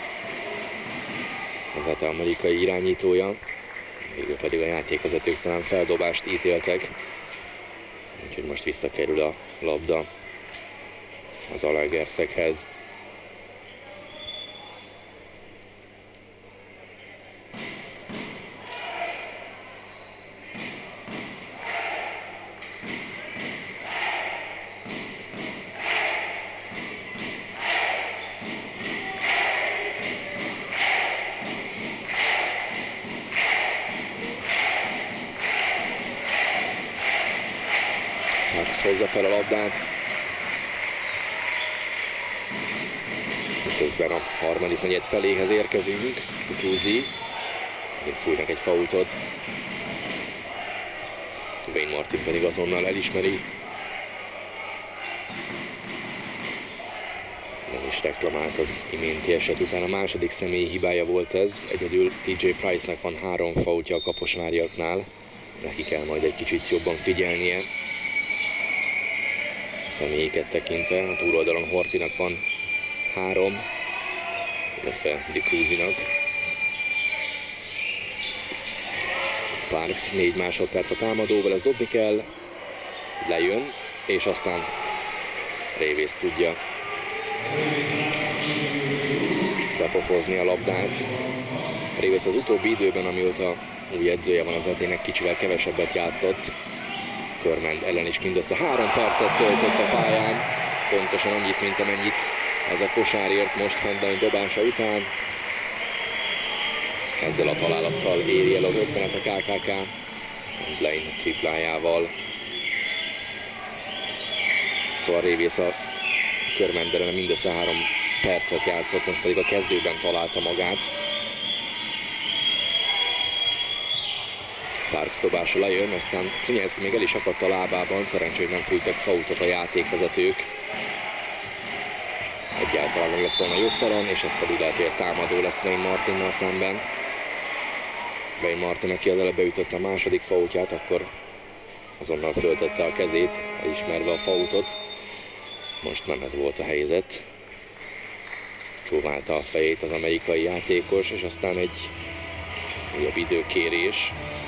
az Ete amerikai irányítója. Végül pedig a játékvezetők talán feldobást ítéltek, úgyhogy most visszakerül a labda az Zalaegerszeghez. Hozza fel a labdát. Közben a harmadik negyed feléhez érkezünk. Decuzzi. Megint fújnak egy faultot. Wayne Martin pedig azonnal elismeri. Nem is reklamált az iménti eset után. A második személyi hibája volt ez. Egyedül té jé Price-nak van három faultja a kaposváriaknál. Neki kell majd egy kicsit jobban figyelnie személyiket tekintve. A túloldalon Hortinak van három, illetve Decuzzinak. Parks négy másodperc a támadóval, ezt dobni kell, lejön, és aztán Révész tudja bepofozni a labdát. Révész az utóbbi időben, amióta új edzője van az Etének, kicsivel kevesebbet játszott. Körmend ellen is mindössze három percet töltött a pályán, pontosan annyit, mint amennyit ez a kosárért most Handlein dobása után. Ezzel a találattal éri el az ötvenet a ká ká ká Handlein triplájával. Szóval Révész a Körmend ellen mindössze három percet játszott, most pedig a kezdőben találta magát. Parks dobása lejön, aztán Krumejszki még el is akadt a lábában, szerencsé, hogy nem fújtak faultot a játékvezetők. Egyáltalán nem lett volna jogtalan, és ez pedig lehet, hogy egy támadó lesz Wayne Martinnal szemben. Wayne Martin, aki az előbb beütötte a második faultját, akkor azonnal föltette a kezét, elismerve a faultot. Most nem ez volt a helyzet. Csóválta a fejét az amerikai játékos, és aztán egy újabb időkérés.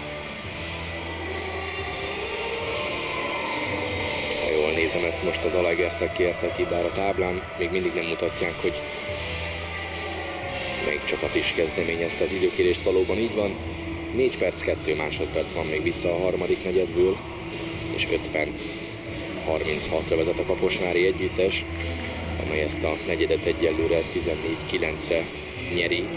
Ha jól nézem, ezt most az Zalaegerszeg kérte ki, bár a táblán még mindig nem mutatják, hogy melyik csapat is kezdeményezte az időkérést. Valóban így van. négy perc, kettő másodperc van még vissza a harmadik negyedből, és ötven harminchatra vezet a kaposvári együttes, amely ezt a negyedet egyelőre tizennégy kilencre nyeri.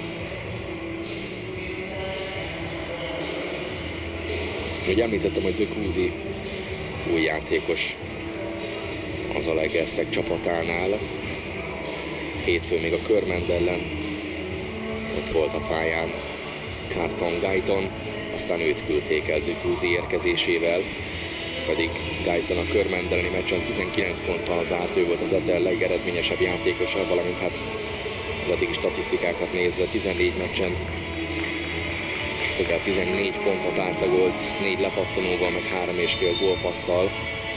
Úgy említettem, hogy De Kuzi új játékos az Zalaegerszeg csapatánál. Hétfőn még a Körmend ellen ott volt a pályán Carlton Guyton, aztán őt küldték el De Kuzi érkezésével, pedig Guyton a Körmend elleni meccsen tizenkilenc ponttal zárt, ő volt az é té el legeredményesebb játékosa, valamint hát az eddigi statisztikákat nézve tizennégy meccsen közel tizennégy pontot átlagolt, négy lepattanóval, meg három és fél gólpasszal.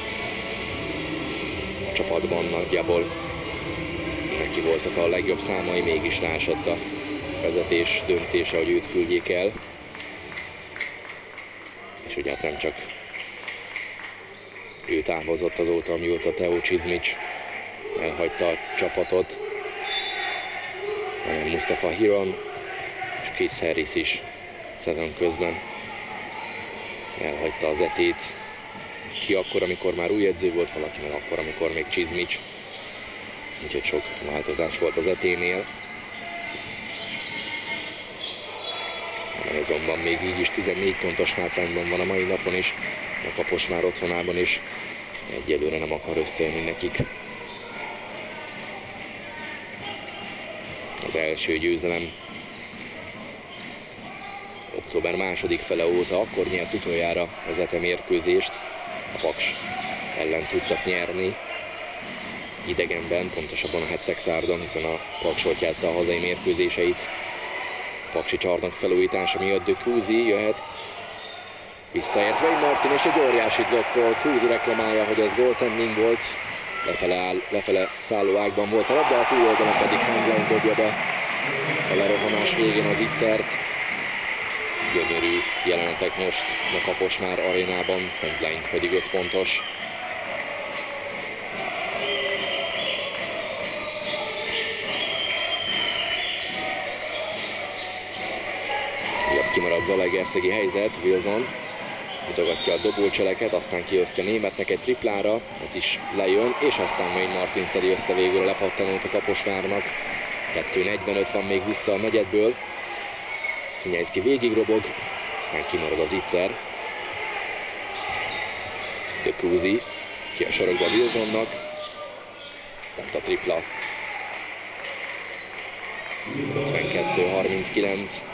A csapatban nagyjából neki voltak a legjobb számai, mégis rásett a vezetés döntése, hogy őt küldjék el. És ugye hát nem csak ő távozott azóta, mióta Theo Csizmics elhagyta a csapatot, hanem Mustafa Hiron és Chris Harris is szezon közben elhagyta az etét. Ki akkor, amikor már új edző volt, valaki meg akkor, amikor még Csizmics. Úgyhogy sok változás volt az eténél. Azonban még így is tizennégy pontos hátrányban van a mai napon is, a Kaposvár otthonában is. Egyelőre nem akar összejönni nekik. Az első győzelem október második fele óta, akkor nyert utoljára az é té mérkőzést. A Paks ellen tudtak nyerni idegenben, pontosabban a Hercegszárdon, hiszen a Paks ott játsza a hazai mérkőzéseit. Paksi csarnok felújítása miatt De Kuzi jöhet. Visszaért Wayne Martin, és egy óriási blokkról. Kuzi reklamálja, hogy ez goaltending volt. Lefele, áll, lefele szálló ágban volt a labda, a túloldalon pedig Handline dobja be a lerohanás végén az ittszert. Gyönyörű jelenetek most a Kaposvár arénában, Handline pedig öt pontos. Kimaradt zalaegerszegi helyzet, Wilson mutogatja a dobócseleket, aztán kiosztja Németnek egy triplára, ez is lejön, és aztán Wayne Martin szedi össze végül a lepattanót a Kaposvárnak. kettő negyvenöt van még vissza a negyedből. Knyezki végig robog, aztán kimarad az ittszer. De Kuzi ki a sorokba Wilsonnak, lett a tripla. ötvenkettő harminckilenc.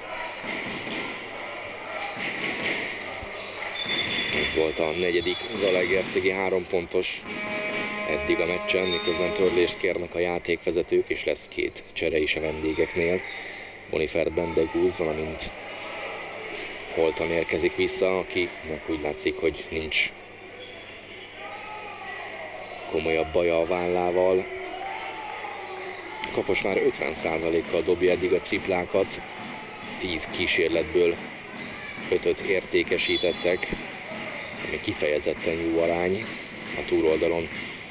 Ez volt a negyedik zalaegerszegi három pontos eddig a meccsen, miközben törlést kérnek a játékvezetők, és lesz két csere is a vendégeknél. Bonifert Bendegúz, valamint Holton érkezik vissza, akinek úgy látszik, hogy nincs komolyabb baja a vállával. Kaposvár ötven százalékkal dobja eddig a triplákat, tíz kísérletből ötöt értékesítettek, ami kifejezetten jó arány. A túloldalon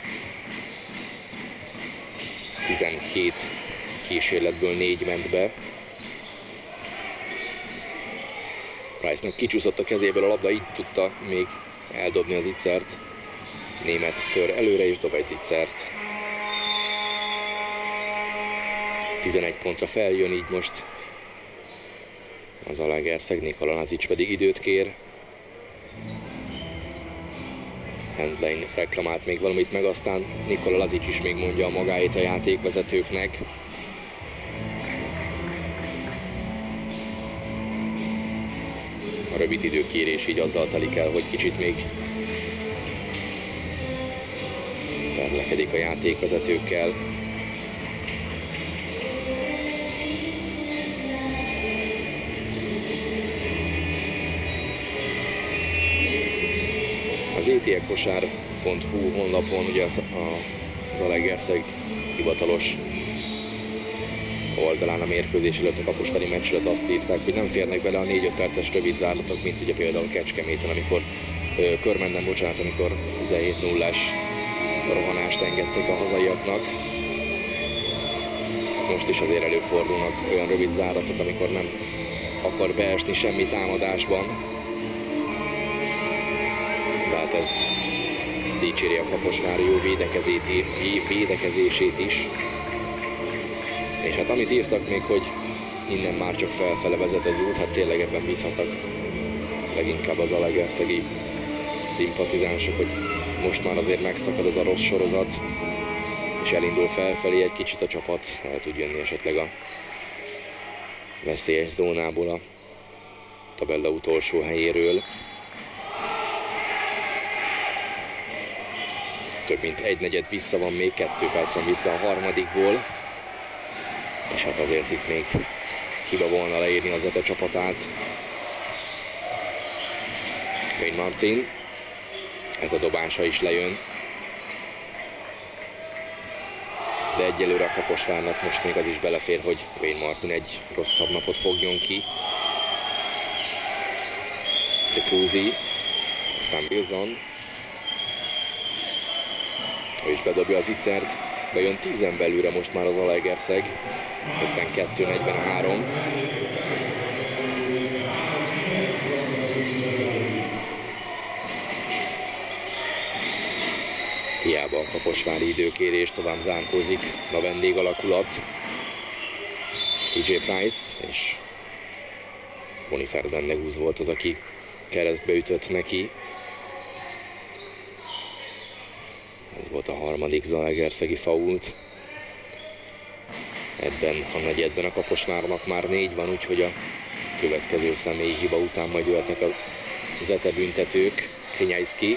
tizenhét kísérletből négy ment be. Price-nak kicsúszott a kezéből a labda, így tudta még eldobni az ittszert. Német tör előre és dob egy ittszert. tizenegy pontra feljön így most az Zalaegerszeg, Nikola Lazic pedig időt kér. Handline reklamált még valamit, meg aztán Nikola Lazic is még mondja a magáét a játékvezetőknek. A rövid időkérés így azzal telik el, hogy kicsit még perlekedik a játékvezetőkkel. Az é té e kosár pont hú honlapon ugye az, a, az Zalaegerszeg hivatalos oldalán a mérkőzés előtt, a kaposvári meccs előtt azt írták, hogy nem férnek bele a négy-öt perces rövid zárlatok, mint ugye például Kecskeméten, amikor ö, Körmenden, bocsánat, amikor tizenhét nullás rohanást engedték a hazaiaknak. Most is azért előfordulnak olyan rövid zárlatok, amikor nem akar beesni semmi támadásban. Tehát ez dicséri a kaposvári jó védekezését is. És hát amit írtak még, hogy innen már csak felfele vezet az út, hát tényleg ebben bízhatnak leginkább az zalaegerszegi szimpatizánsok, hogy most már azért megszakad az a rossz sorozat, és elindul felfelé egy kicsit a csapat, el tud jönni esetleg a veszélyes zónából, a tabella utolsó helyéről. Több mint egy negyed vissza van még, kettő perc van vissza a harmadikból. És hát azért itt még hiba volna leírni az Zete csapatát. Wayne Martin, ez a dobása is lejön. De egyelőre a Kaposvárnak most még az is belefér, hogy Wayne Martin egy rosszabb napot fogjon ki. De Cruzy, aztán Wilson. Ő is bedobja az icert. Bejön tízen belőle most már az Zalaegerszeg. ötvenkettő negyvenhárom. Hiába a kaposvári időkérés, tovább zárkózik a vendégalakulat. té jé Price és Bonifer Bendegúz volt az, aki keresztbe ütött neki. Ez volt a harmadik zalaegerszegi fault. Ebben a negyedben a Kaposvárnak már négy van, úgyhogy a következő személyi hiba után majd jöhetnek a Zete büntetők. Krinyájszki,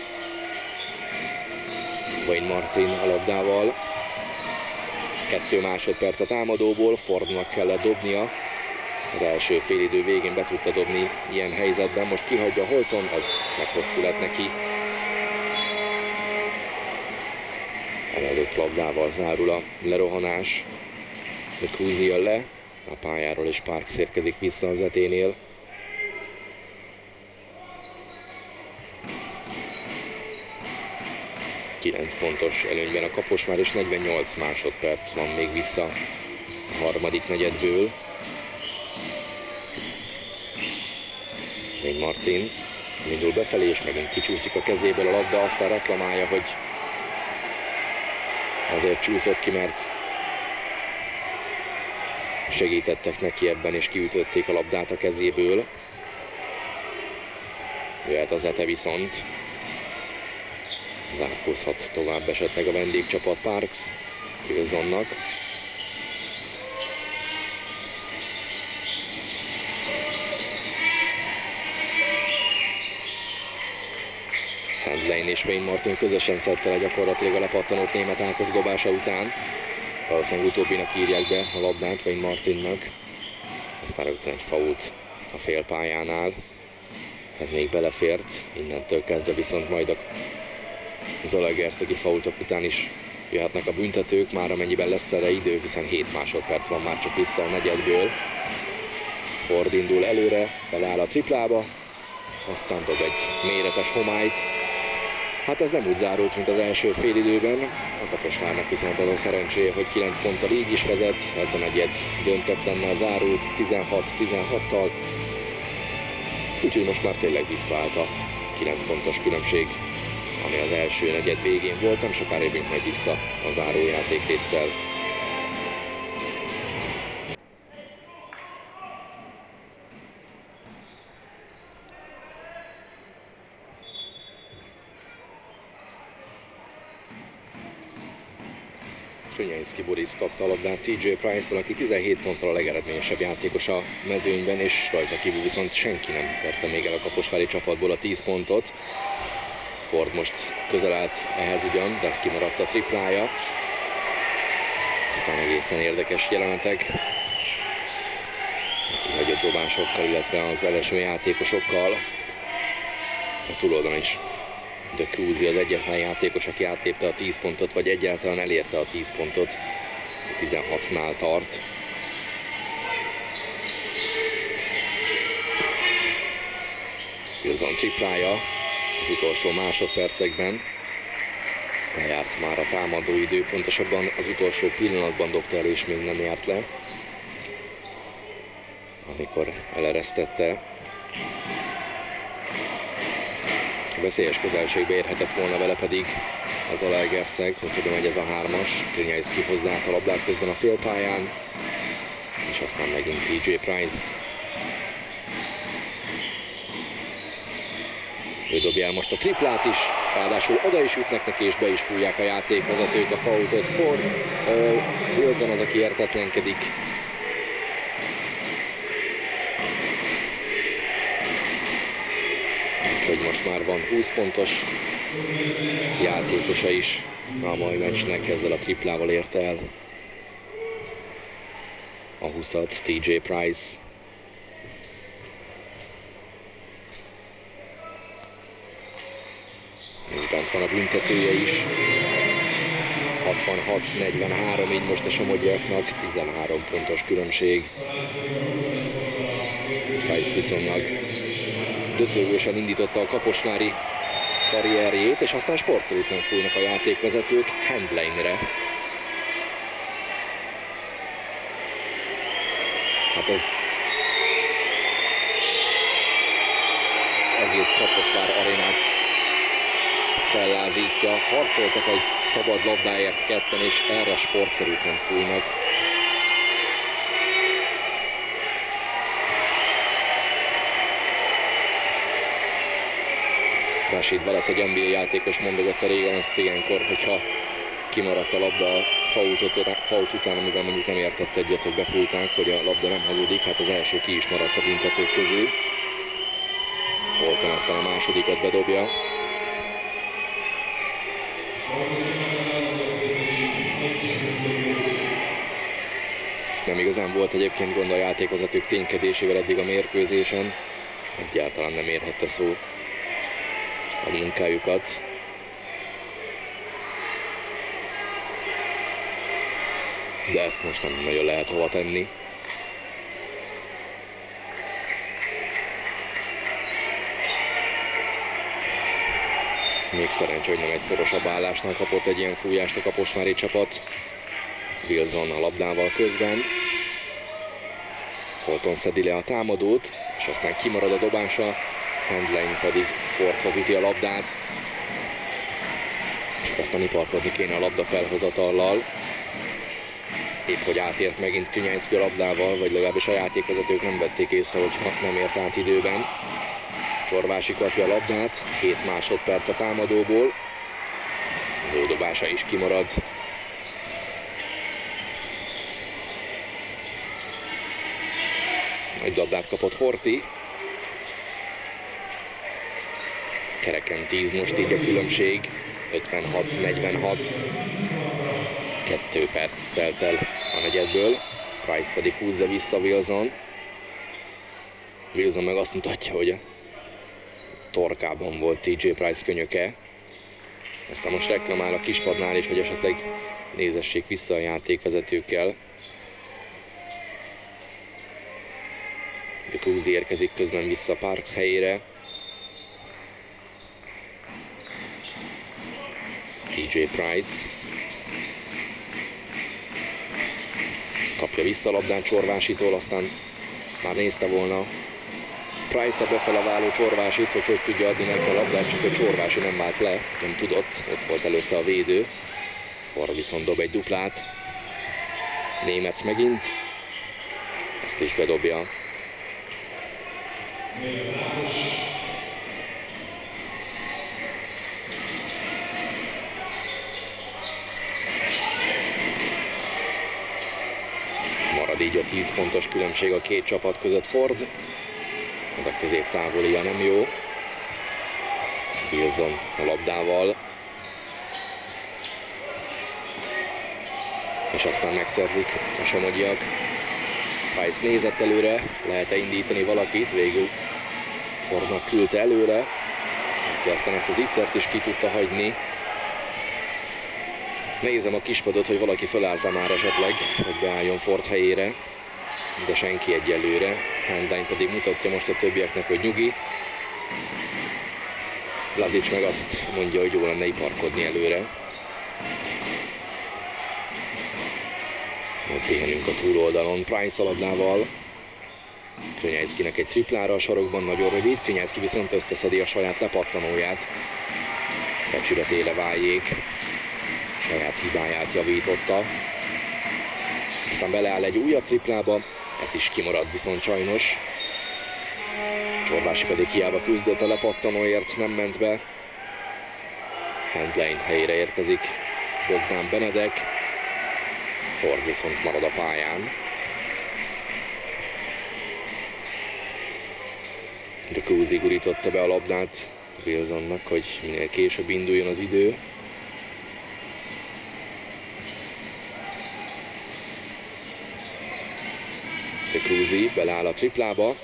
Wayne Martin a labdával. Kettő másodperc a támadóból, Fordnak kellett dobnia. Az első félidő végén be tudta dobni ilyen helyzetben, most kihagyja Holton, az meg hosszú lett neki. Előtt labdával zárul a lerohanás. De Cruzy jön le a pályáról, és Parks érkezik vissza a Zeténél. kilenc pontos előnyben a Kaposvár, és negyvennyolc másodperc van még vissza a harmadik negyedből. Még Martin indul befelé, és megint kicsúszik a kezéből a labda, aztán reklamálja, hogy azért csúszott ki, mert segítettek neki ebben, és kiütötték a labdát a kezéből. Jöhet az Zete viszont. Zárkózhat tovább esetleg a vendégcsapat Parks Wilsonnak. Handlein és Wayne Martin közösen szedte le gyakorlatilag a lepattanót német Ákos dobása után. Valószínűleg utóbbinak írják be a labdát Wayne Martinnak. Aztán rögtön egy fault a félpályánál. Ez még belefért, innentől kezdve viszont majd a zalaegerszegi faultok után is jöhetnek a büntetők, már amennyiben lesz erre idő, hiszen hét másodperc van már csak vissza a negyedből. Ford indul előre, beleáll a triplába, aztán dob egy méretes homályt. Hát ez nem úgy zárult, mint az első félidőben. A Kaposvárnak viszont az a szerencséje, hogy kilenc ponttal így is vezet, ez a negyed döntetlennel zárult, tizenhat tizenhattal. Úgyhogy most már tényleg visszaállt a kilenc pontos különbség, ami az első negyed végén volt. Nem sokára jövünk majd vissza a zárójáték résszel. Krinyájszki Boris kapta a labdát té jé Price-tól, aki tizenhét ponttal a legeredményesebb játékos a mezőnyben, és rajta kívül viszont senki nem verte még el a kaposvári csapatból a tíz pontot. Ford most közel állt ehhez ugyan, de kimaradt a triplája. Aztán egészen érdekes jelenetek. Kihagyott dobásokkal, illetve az első játékosokkal. A túloldalon is De Krúzi az egyetlen játékos, aki átlépte a tíz pontot, vagy egyáltalán elérte a tíz pontot. tizenhatnál tart. Wilson triplája az utolsó másodpercekben. Lejárt már a támadó idő, pontosabban az utolsó pillanatban dobta el, és még nem járt le, amikor eleresztette. Veszélyes közelségbe érhetett volna vele pedig az Zalaegerszeg, hogy tudom, hogy ez a hármas. Krinyaiszki hozzáállt a labdát közben a félpályán, és aztán megint té jé Price. Ő dobja el most a triplát is, ráadásul oda is ütnek neki, és be is fújják a játékvezetők a faultot. Ford, uh, Wilson az, aki értetlenkedik. Úgyhogy most már van húsz pontos játékosa is a mai meccsnek, ezzel a triplával érte el a húszat té jé Price. És bent van a büntetője is. hatvanhat negyvenhárom, így most a somogyiaknak tizenhárom pontos különbség. Price viszonylag döcögősen indította a kaposvári karrierjét, és aztán sportszerűtlen fújnak a játékvezetők Handleinre. Hát ez az egész Kaposvár arénát fellázítja. Harcoltak egy szabad labdáért ketten, és erre sportszerűtlen fújnak. Rashid Wallace, egy en bé á játékos mondogatta régen azt ilyenkor, hogyha kimaradt a labda a fault után, amivel mondjuk nem értett egyet, hogy befújták, hogy a labda nem hazudik, hát az első ki is maradt a büntetők közül. Holton aztán a másodikat bedobja. Nem igazán volt egyébként gond a játékvezetők ténykedésével eddig a mérkőzésen. Egyáltalán nem érhette szó a munkájukat. De ezt most nem nagyon lehet hova tenni. Még szerencsé, hogy nem egy szorosabb állásnál kapott egy ilyen fújást a kaposvári csapat. Wilson a labdával közben. Holton szedi le a támadót, és aztán kimarad a dobása. Handlein pedig Fordhoz üti a labdát. És aztán iparkodni kéne a labda felhozatallal. Épp hogy átért megint Krinyaiszki a labdával, vagy legalábbis a játékvezetők nem vették észre, hogy nem ért át időben. Csorvási kapja a labdát, hét másodperc a támadóból. Az ő dobása is kimarad. Egy labdát kapott Horthy. Kereken tíz most így a különbség. ötvenhat negyvenhat. Kettő perc telt el a negyedből. Price pedig húzza vissza Wilson. Wilson meg azt mutatja, hogy a torkában volt té jé Price könyöke. Aztán most reklamál a kispadnál is, hogy esetleg nézessék vissza a játékvezetőkkel. De Krúzi érkezik közben vissza Parks helyére. té jé Price kapja vissza a labdán Csorvásitól, aztán már nézte volna Price a befele váló Csorvásit, hogy hogy tudja adni neki a labdát, csak hogy Csorvási nem vált le, nem tudott, ott volt előtte a védő. Ford viszont dob egy duplát. Németh megint, ezt is bedobja. Marad így a tíz pontos különbség a két csapat között. Ford, az a középtávolia nem jó. Wilson a labdával. És aztán megszerzik a somogyiak. Price nézett előre, lehet-e indítani valakit, végül Fordnak küldte előre. aki aztán ezt az ittszert is ki tudta hagyni. Nézem a kispadot, hogy valaki felállza már esetleg, hogy beálljon Ford helyére, de senki egyelőre. Handline pedig mutatja most a többieknek, hogy nyugi. Lazic meg azt mondja, hogy jó lenne iparkodni előre. Majd pihenünk a túloldalon. Price a labdával. Krnyajszkinek egy triplára a sarokban, nagyon rövid. Krnyajszki viszont összeszedi a saját lepattanóját. Becsület éle váljék. Saját hibáját javította. Aztán beleáll egy újabb triplába. Ez is kimarad viszont sajnos. Csorvási pedig hiába küzdött a lepattanóért, nem ment be. Handline helyére érkezik Bogdán Benedek. Ford viszont marad a pályán. De Kuzi gurította be a labdát Wilsonnak, hogy minél később induljon az idő. De Kuzi beleáll a triplába.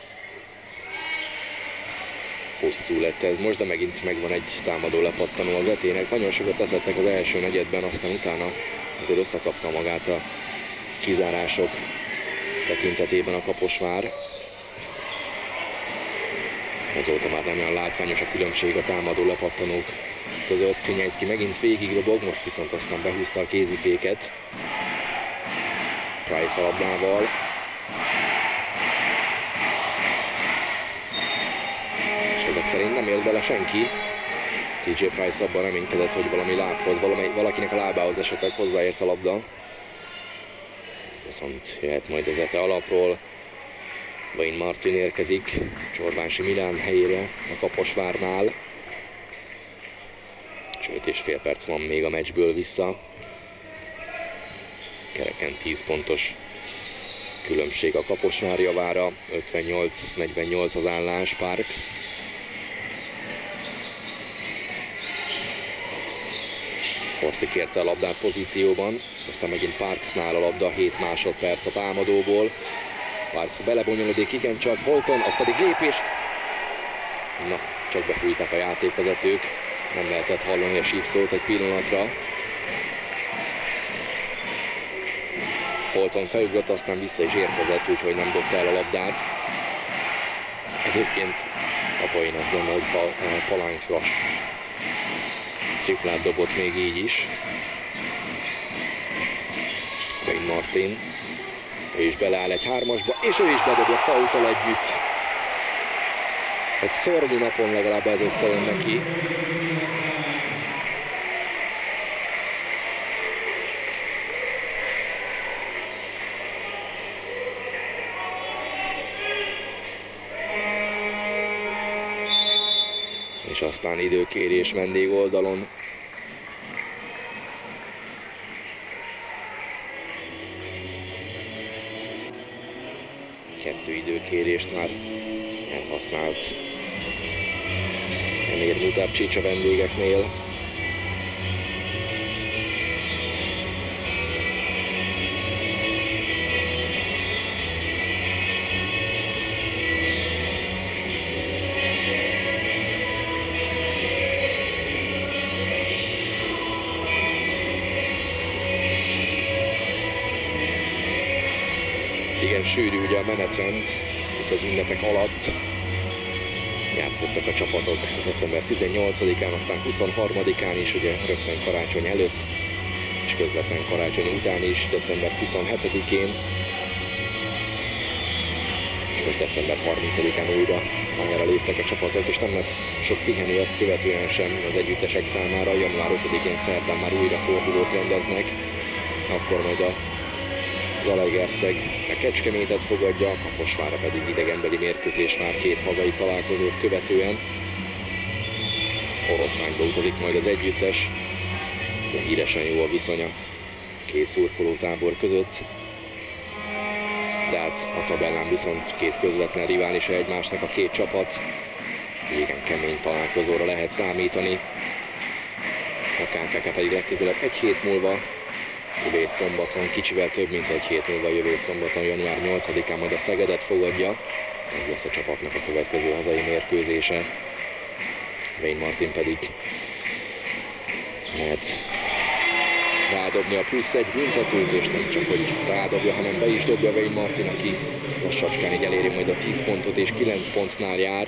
Hosszú lett ez most, de megint megvan egy támadó lepattanó az etének. Nagyon sokat eszettek az első negyedben, aztán utána azért összekapta magát a kizárások tekintetében a Kaposvár. Azóta már nem olyan látványos a különbség a támadó lepattanók között. Krnyajszki megint végig dobog, most viszont aztán behúzta a kéziféket. Price a labdával. És ezek szerint nem ért bele senki. té jé Price abban reménykedett, hogy valami lábhoz, valami, valakinek a lábához esetleg hozzáért a labda. Viszont jöhet majd az ete alapról. Wayne Martin érkezik Csorvási Milán helyére a Kaposvárnál. És öt és fél perc van még a meccsből vissza. Kereken tíz pontos különbség a Kaposvár javára. ötvennyolc negyvennyolc az állás. Parks. Horthy kérte a labdát pozícióban, aztán megint Parksnál a labda, hét másodperc a támadóból. Parks belebonyolodik igencsak, Holton, az pedig lépés. Na, csak befújták a játékvezetők, nem lehetett hallani a sípszót egy pillanatra. Holton felugrott, aztán vissza is érkezett, úgyhogy nem dobta el a labdát. Egyébként apa én azt gondolom, hogy Palánkras triplát dobott még így is. Wayne Martin. Ő is beleáll egy hármasba, és ő is bedobja faultal együtt. Egy szörnyű napon legalább ez összejön neki. És aztán időkérés vendégoldalon. Kettő időkérést már elhasznált Emir Mutapcsics a vendégeknél. Igen, sűrű ugye a menetrend itt az ünnepek alatt. Játszottak a csapatok december tizennyolcadikán, aztán huszonharmadikán is, ugye rögtön karácsony előtt, és közvetlen karácsony után is, december huszonhetedikén. És most december harmincadikán újra pályára léptek a csapatok, és nem lesz sok pihenő ezt követően sem az együttesek számára. január ötödikén szerdán már újra fordulót rendeznek, akkor majd a Zalaegerszeg a Kecskemétet fogadja, a Kaposvárra pedig idegenbeli mérkőzés vár két hazai találkozót követően. Oroszlányba utazik majd az együttes, de híresen jó a viszony a két szurkolótábor között. De hát a tabellán viszont két közvetlen riválisa egymásnak a két csapat. Igen kemény találkozóra lehet számítani. A ká ká ká pedig legközelebb egy hét múlva, jövő hét szombaton, kicsivel több mint egy hét múlva jövő hét szombaton, január nyolcadikán majd a Szegedet fogadja. Ez lesz a csapatnak a következő hazai mérkőzése. Wayne Martin pedig lehet rádobni a plusz egy büntetőt, és nem csak, hogy rádobja, hanem be is dobja Wayne Martin, aki lassacskán így eléri majd a tíz pontot, és kilenc pontnál jár.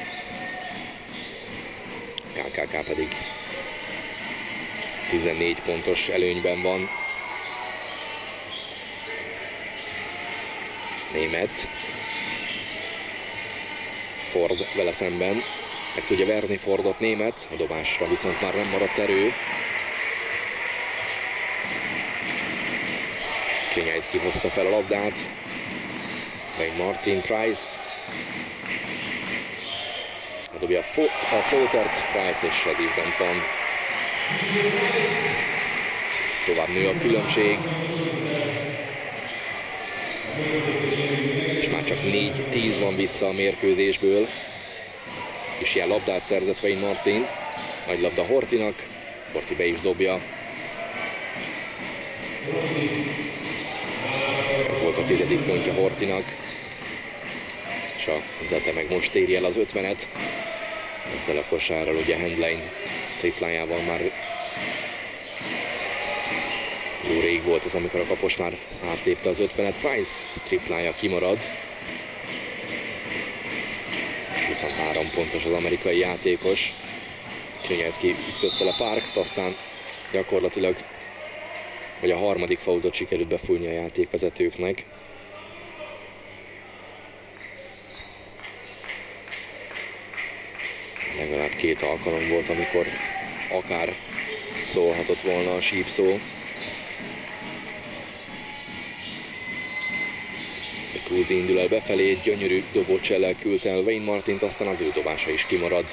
ká ká ká pedig tizennégy pontos előnyben van. Német. Ford vele szemben. Meg tudja verni Fordot Német, a dobásra viszont már nem maradt erő. Krzyniarski hozta fel a labdát. Wayne Martin, Price. Dobja a, fo a floatert, Price, és ez is bent van. Tovább nő a különbség. És már csak négy tíz van vissza a mérkőzésből. És ilyen labdát szerzett Wayne Martin. Nagy labda Horthynak. Horthy be is dobja. Ez volt a tizedik pontja Horthynak. És a Zete meg most éri el az ötvenet. Ezzel a kosárral, ugye Handline triplájával már jó rég volt az, amikor a Kapos már átlépte az ötvenet. Price triplája kimarad. huszonhárom pontos az amerikai játékos. Krzyniarski ütközte le Parkst, aztán gyakorlatilag vagy a harmadik faultot sikerült befújni a játékvezetőknek. Legalább két alkalom volt, amikor akár szólhatott volna a sípszó. Krúzi indul el befelé, gyönyörű dobócsellel küldte el Wayne Martint, aztán az ő dobása is kimarad.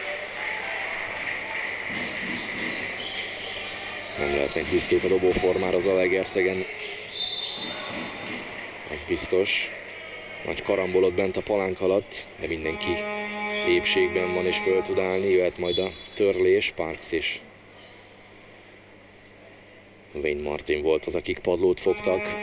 Nem lehetnek büszkék a dobóformára az Zalaegerszegen, az biztos. Nagy karambolott bent a palánk alatt, de mindenki épségben van és föl tud állni. Jöhet majd a törlés, Parks és Wayne Martin volt az, akik padlót fogtak.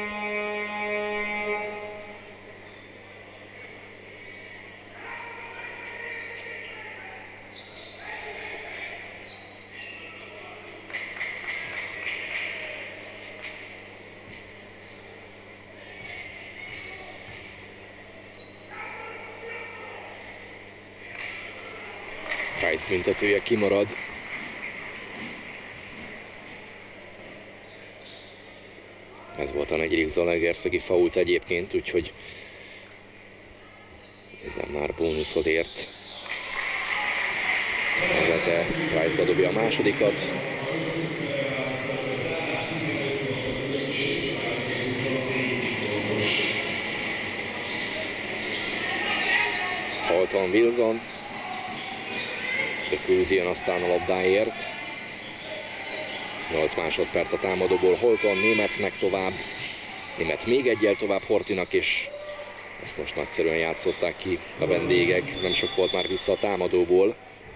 Price büntetője kimarad. Ez volt a negyedik zalaegerszegi fault egyébként, úgyhogy ezzel már bónuszhoz ért. Ezzel Price bedobja a másodikat. Holton, Wilson. Krúzi jön aztán a labdáért. nyolc másodperc a támadóból Holton, Németnek tovább. Német még egyel tovább Horthynak, és ezt most nagyszerűen játszották ki a vendégek. Nem sok volt már vissza a támadóból.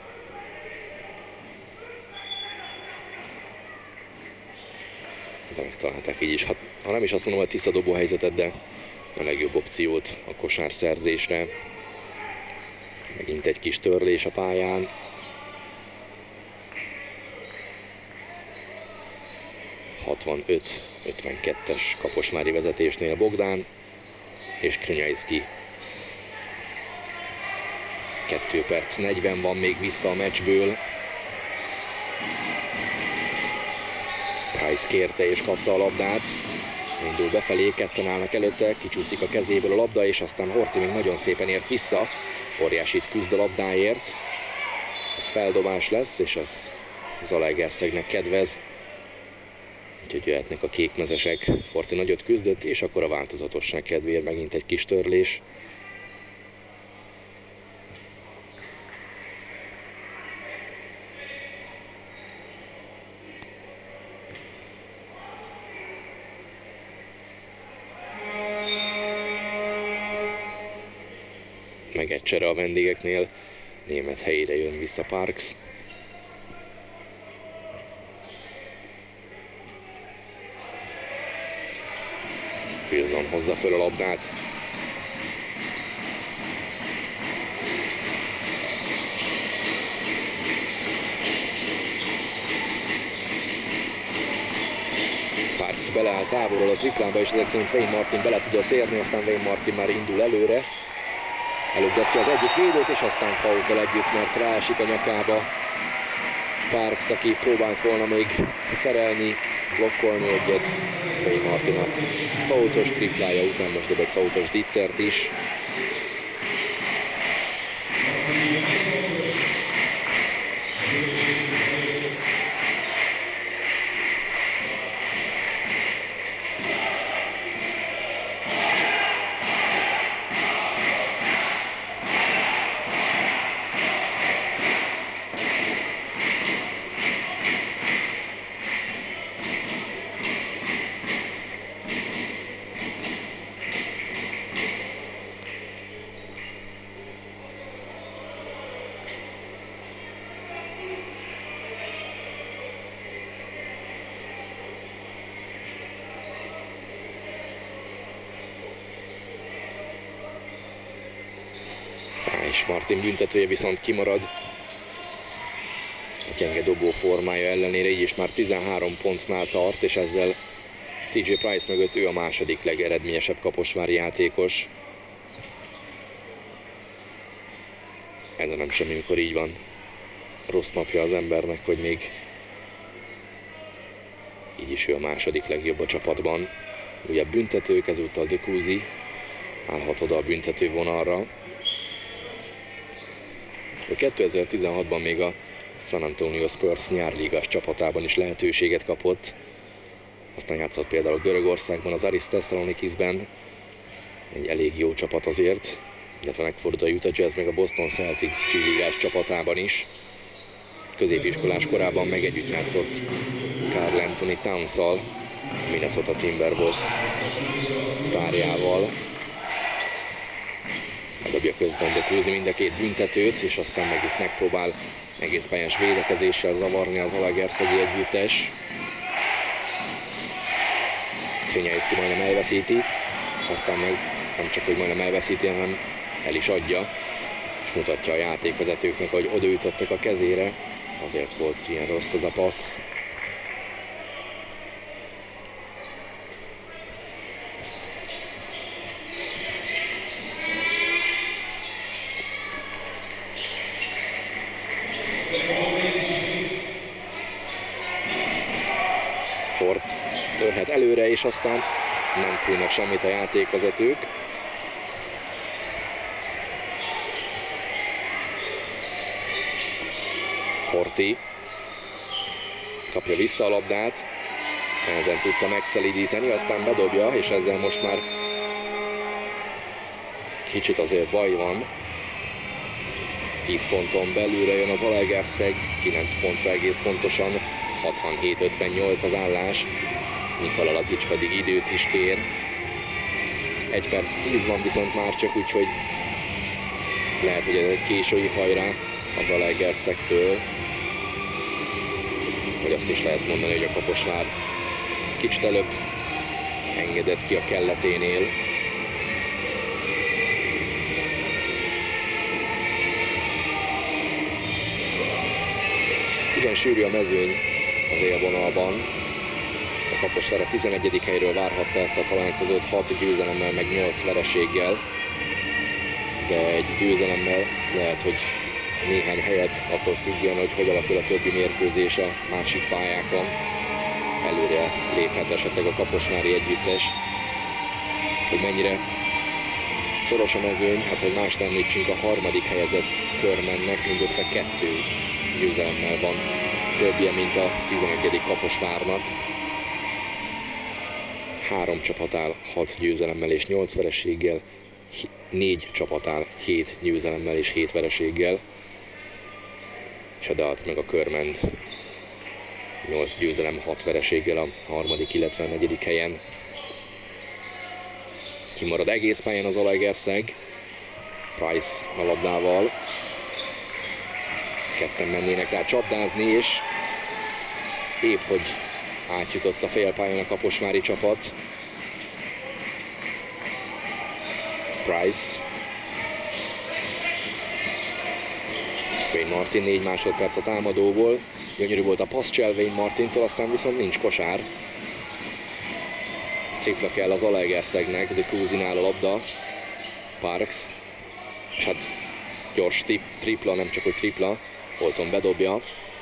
De megtalálták így is. Ha, ha nem is azt mondom, hogy tiszta dobó helyzetet, de a legjobb opciót a kosárszerzésre. Megint egy kis törlés a pályán. hatvanöt ötvenkettes Kaposvári vezetésnél Bogdán és Krzyniarski. kettő perc negyven van még vissza a meccsből. Price kérte és kapta a labdát. Indul befelé, ketten állnak előtte, kicsúszik a kezéből a labda, és aztán Horthy még nagyon szépen ért vissza. Óriásit küzd a labdáért. Ez feldobás lesz, és ez Zalaegerszegnek kedvez. Úgyhogy jöhetnek a kékmezesek. Horthy nagyot küzdött, és akkor a változatosság kedvéért megint egy kis törlés. Meg egy csere a vendégeknél. Német helyére jön vissza Parks. Wilson hozza föl a labdát. beleáll távolról a triplába, és ezek szerint Wayne Martin bele tudott érni, aztán Wayne Martin már indul előre. Elugratja az egyik védőt, és aztán faulttal együtt, mert ráesik a nyakába Parks, aki próbált volna még szerelni, blokkolni egyet. Wayne Martin a faultos triplája után most dob egy faultos zicsert is. És Martin büntetője viszont kimarad a gyenge dobó formája ellenére, így is már tizenhárom pontnál tart, és ezzel té jé Price mögött ő a második legeredményesebb kaposvári játékos. Ez nem semmi, amikor így van rossz napja az embernek, hogy még így is ő a második legjobb a csapatban. Ugye büntetők, ezúttal Dukuzi állhat oda a büntető vonalra. kétezer-tizenhatban még a San Antonio Spurs nyárligás csapatában is lehetőséget kapott. Aztán játszott például Görögországban, az Aris Thessalonikisben. Egy elég jó csapat azért, illetve megfordult a Utah Jazz meg a Boston Celtics csíligás csapatában is. Középiskolás korában meg együtt játszott Karl Anthony Towns-szal, Minnesota Timberwolves sztárjával. Dobja közben Dukuzi mind a két büntetőt, és aztán meg itt megpróbál egész pályás védekezéssel zavarni az Zalaegerszegi együttes. Krnyaiszki majdnem elveszíti, aztán meg nem csak, hogy majdnem elveszíti, hanem el is adja, és mutatja a játékvezetőknek, hogy odaütöttek a kezére, azért volt ilyen rossz ez a passz. Ford törhet előre, és aztán nem fújnak semmit a játékvezetők. Horthy kapja vissza a labdát, ezen tudta megszelídíteni, aztán bedobja, és ezzel most már kicsit azért baj van. tíz ponton belülre jön az Zalaegerszeg, kilenc pontra egész pontosan, hatvanhét ötvennyolc az állás. Nikola Lazic pedig időt is kér. egy perc tíz van viszont már csak, úgyhogy lehet, hogy ez egy késői hajrá az Zalaegerszegtől. Vagy azt is lehet mondani, hogy a Kaposvár kicsit előbb engedett ki a kelleténél. Igen sűrű a mezőny az élvonalban. A Kaposvár a tizenegyedik helyről várhatta ezt a találkozót hat győzelemmel, meg nyolc vereséggel. De egy győzelemmel lehet, hogy néhány helyet attól függően, hogy hogy alakul a többi mérkőzés a másik pályákon. Előre léphet esetleg a kaposvári együttes. Hogy mennyire szoros a mezőny, hát hogy mást említsünk, a harmadik helyezett Körmennek mindössze kettő győzelemmel van többje, mint a tizenegyedik Kaposvárnak. Három csapat áll hat győzelemmel és nyolc vereséggel, négy csapat áll hét győzelemmel és hét vereséggel, és a Dalt meg a Körmend nyolc győzelem, hat vereséggel a harmadik, illetve a negyedik helyen. Kimarad egész pályán az Zalaegerszeg, Price a labdával. Ketten mennének rá csapdázni, és épp hogy átjutott a félpályán a kaposvári csapat. Price. Wayne Martin négy másodperc a támadóból. Gyönyörű volt a passzcsel Wayne Martintól, aztán viszont nincs kosár. tripla kell az Zalaegerszegnek, de Krúzinál a labda. Parks, és hát gyors tip, tripla, nem csak hogy tripla, Holton bedobja.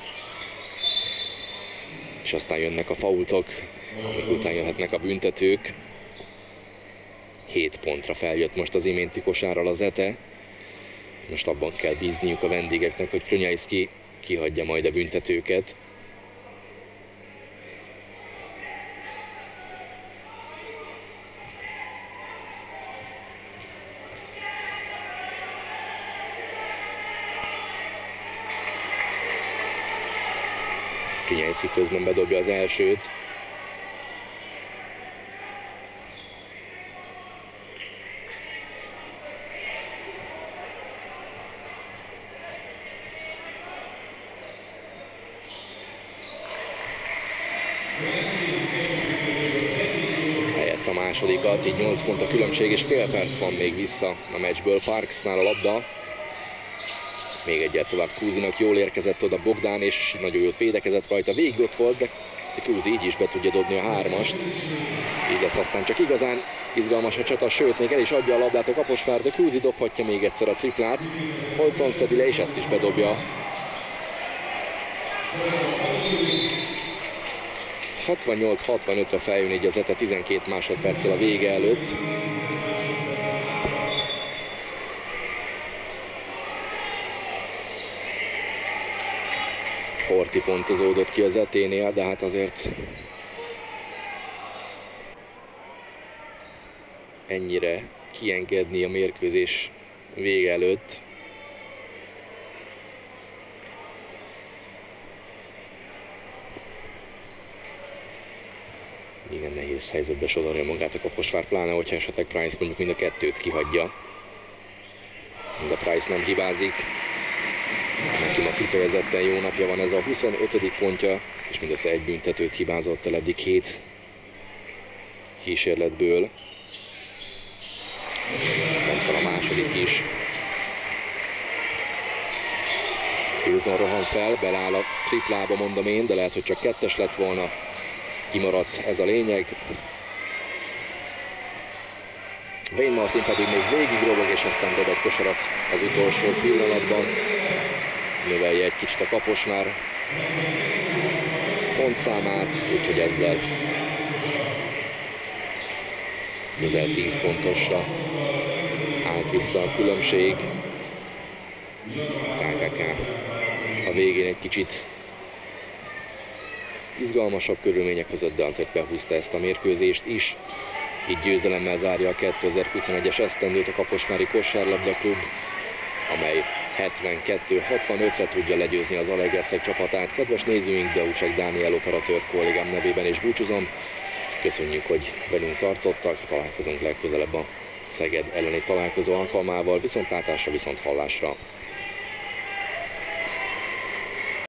És aztán jönnek a faultok, amik után jöhetnek a büntetők. hét pontra feljött most az iménti kosárral az Zete. Most abban kell bízniuk a vendégeknek, hogy Krönyaiszki kihagyja majd a büntetőket. Krönyaiszki közben bedobja az elsőt. Helyett a másodikat, így nyolc pont a különbség, és fél perc van még vissza a meccsből. Parksnál a labda. Még egyet tovább Krúzinak, jól érkezett oda Bogdán, és nagyon jót védekezett rajta. Végig ott volt, de Krúzi így is be tudja dobni a hármast. Így lesz aztán csak igazán izgalmas a csata, sőt, még el is adja a labdát a Kaposvár, de Krúzi dobhatja még egyszer a triplát. Holton szedi le, és ezt is bedobja. hatvannyolc hatvanötre feljön így az Zete tizenkét másodperccel a vége előtt. Horthy pontozódott ki az Zeténél, de hát azért ennyire kiengedni a mérkőzés vége előtt. Igen, nehéz helyzetbe sodorja magát a Kaposvár, pláne hogyha esetleg Price mondjuk mind a kettőt kihagyja. De Price nem hibázik. Neki ma kifejezetten jó napja van, ez a huszonötödik pontja, és mindössze egy büntetőt hibázott el eddig hét kísérletből. Bent van a második is. Wilson rohan fel, beláll a triplába, mondom én, de lehet, hogy csak kettes lett volna. Kimaradt ez a lényeg. Wayne Martin pedig még végig robog, és aztán dob egy kosarat az utolsó pillanatban. Növelje egy kicsit a Kaposvár pontszámát, úgyhogy ezzel közel tíz pontosra állt vissza a különbség. ká ká ká a végén egy kicsit izgalmasabb körülmények között, de azért behúzta ezt a mérkőzést is. Így győzelemmel zárja a kétezer-huszonegyes esztendőt a Kaposvári Kosárlabda Klub, amely hetvenkettő hatvanötre tudja legyőzni az Zalaegerszeg csapatát. Kedves nézőink, Deusek Dániel operatőr kollégám nevében is búcsúzom. Köszönjük, hogy velünk tartottak, találkozunk legközelebb a Szeged elleni találkozó alkalmával. Viszontlátásra, viszont hallásra!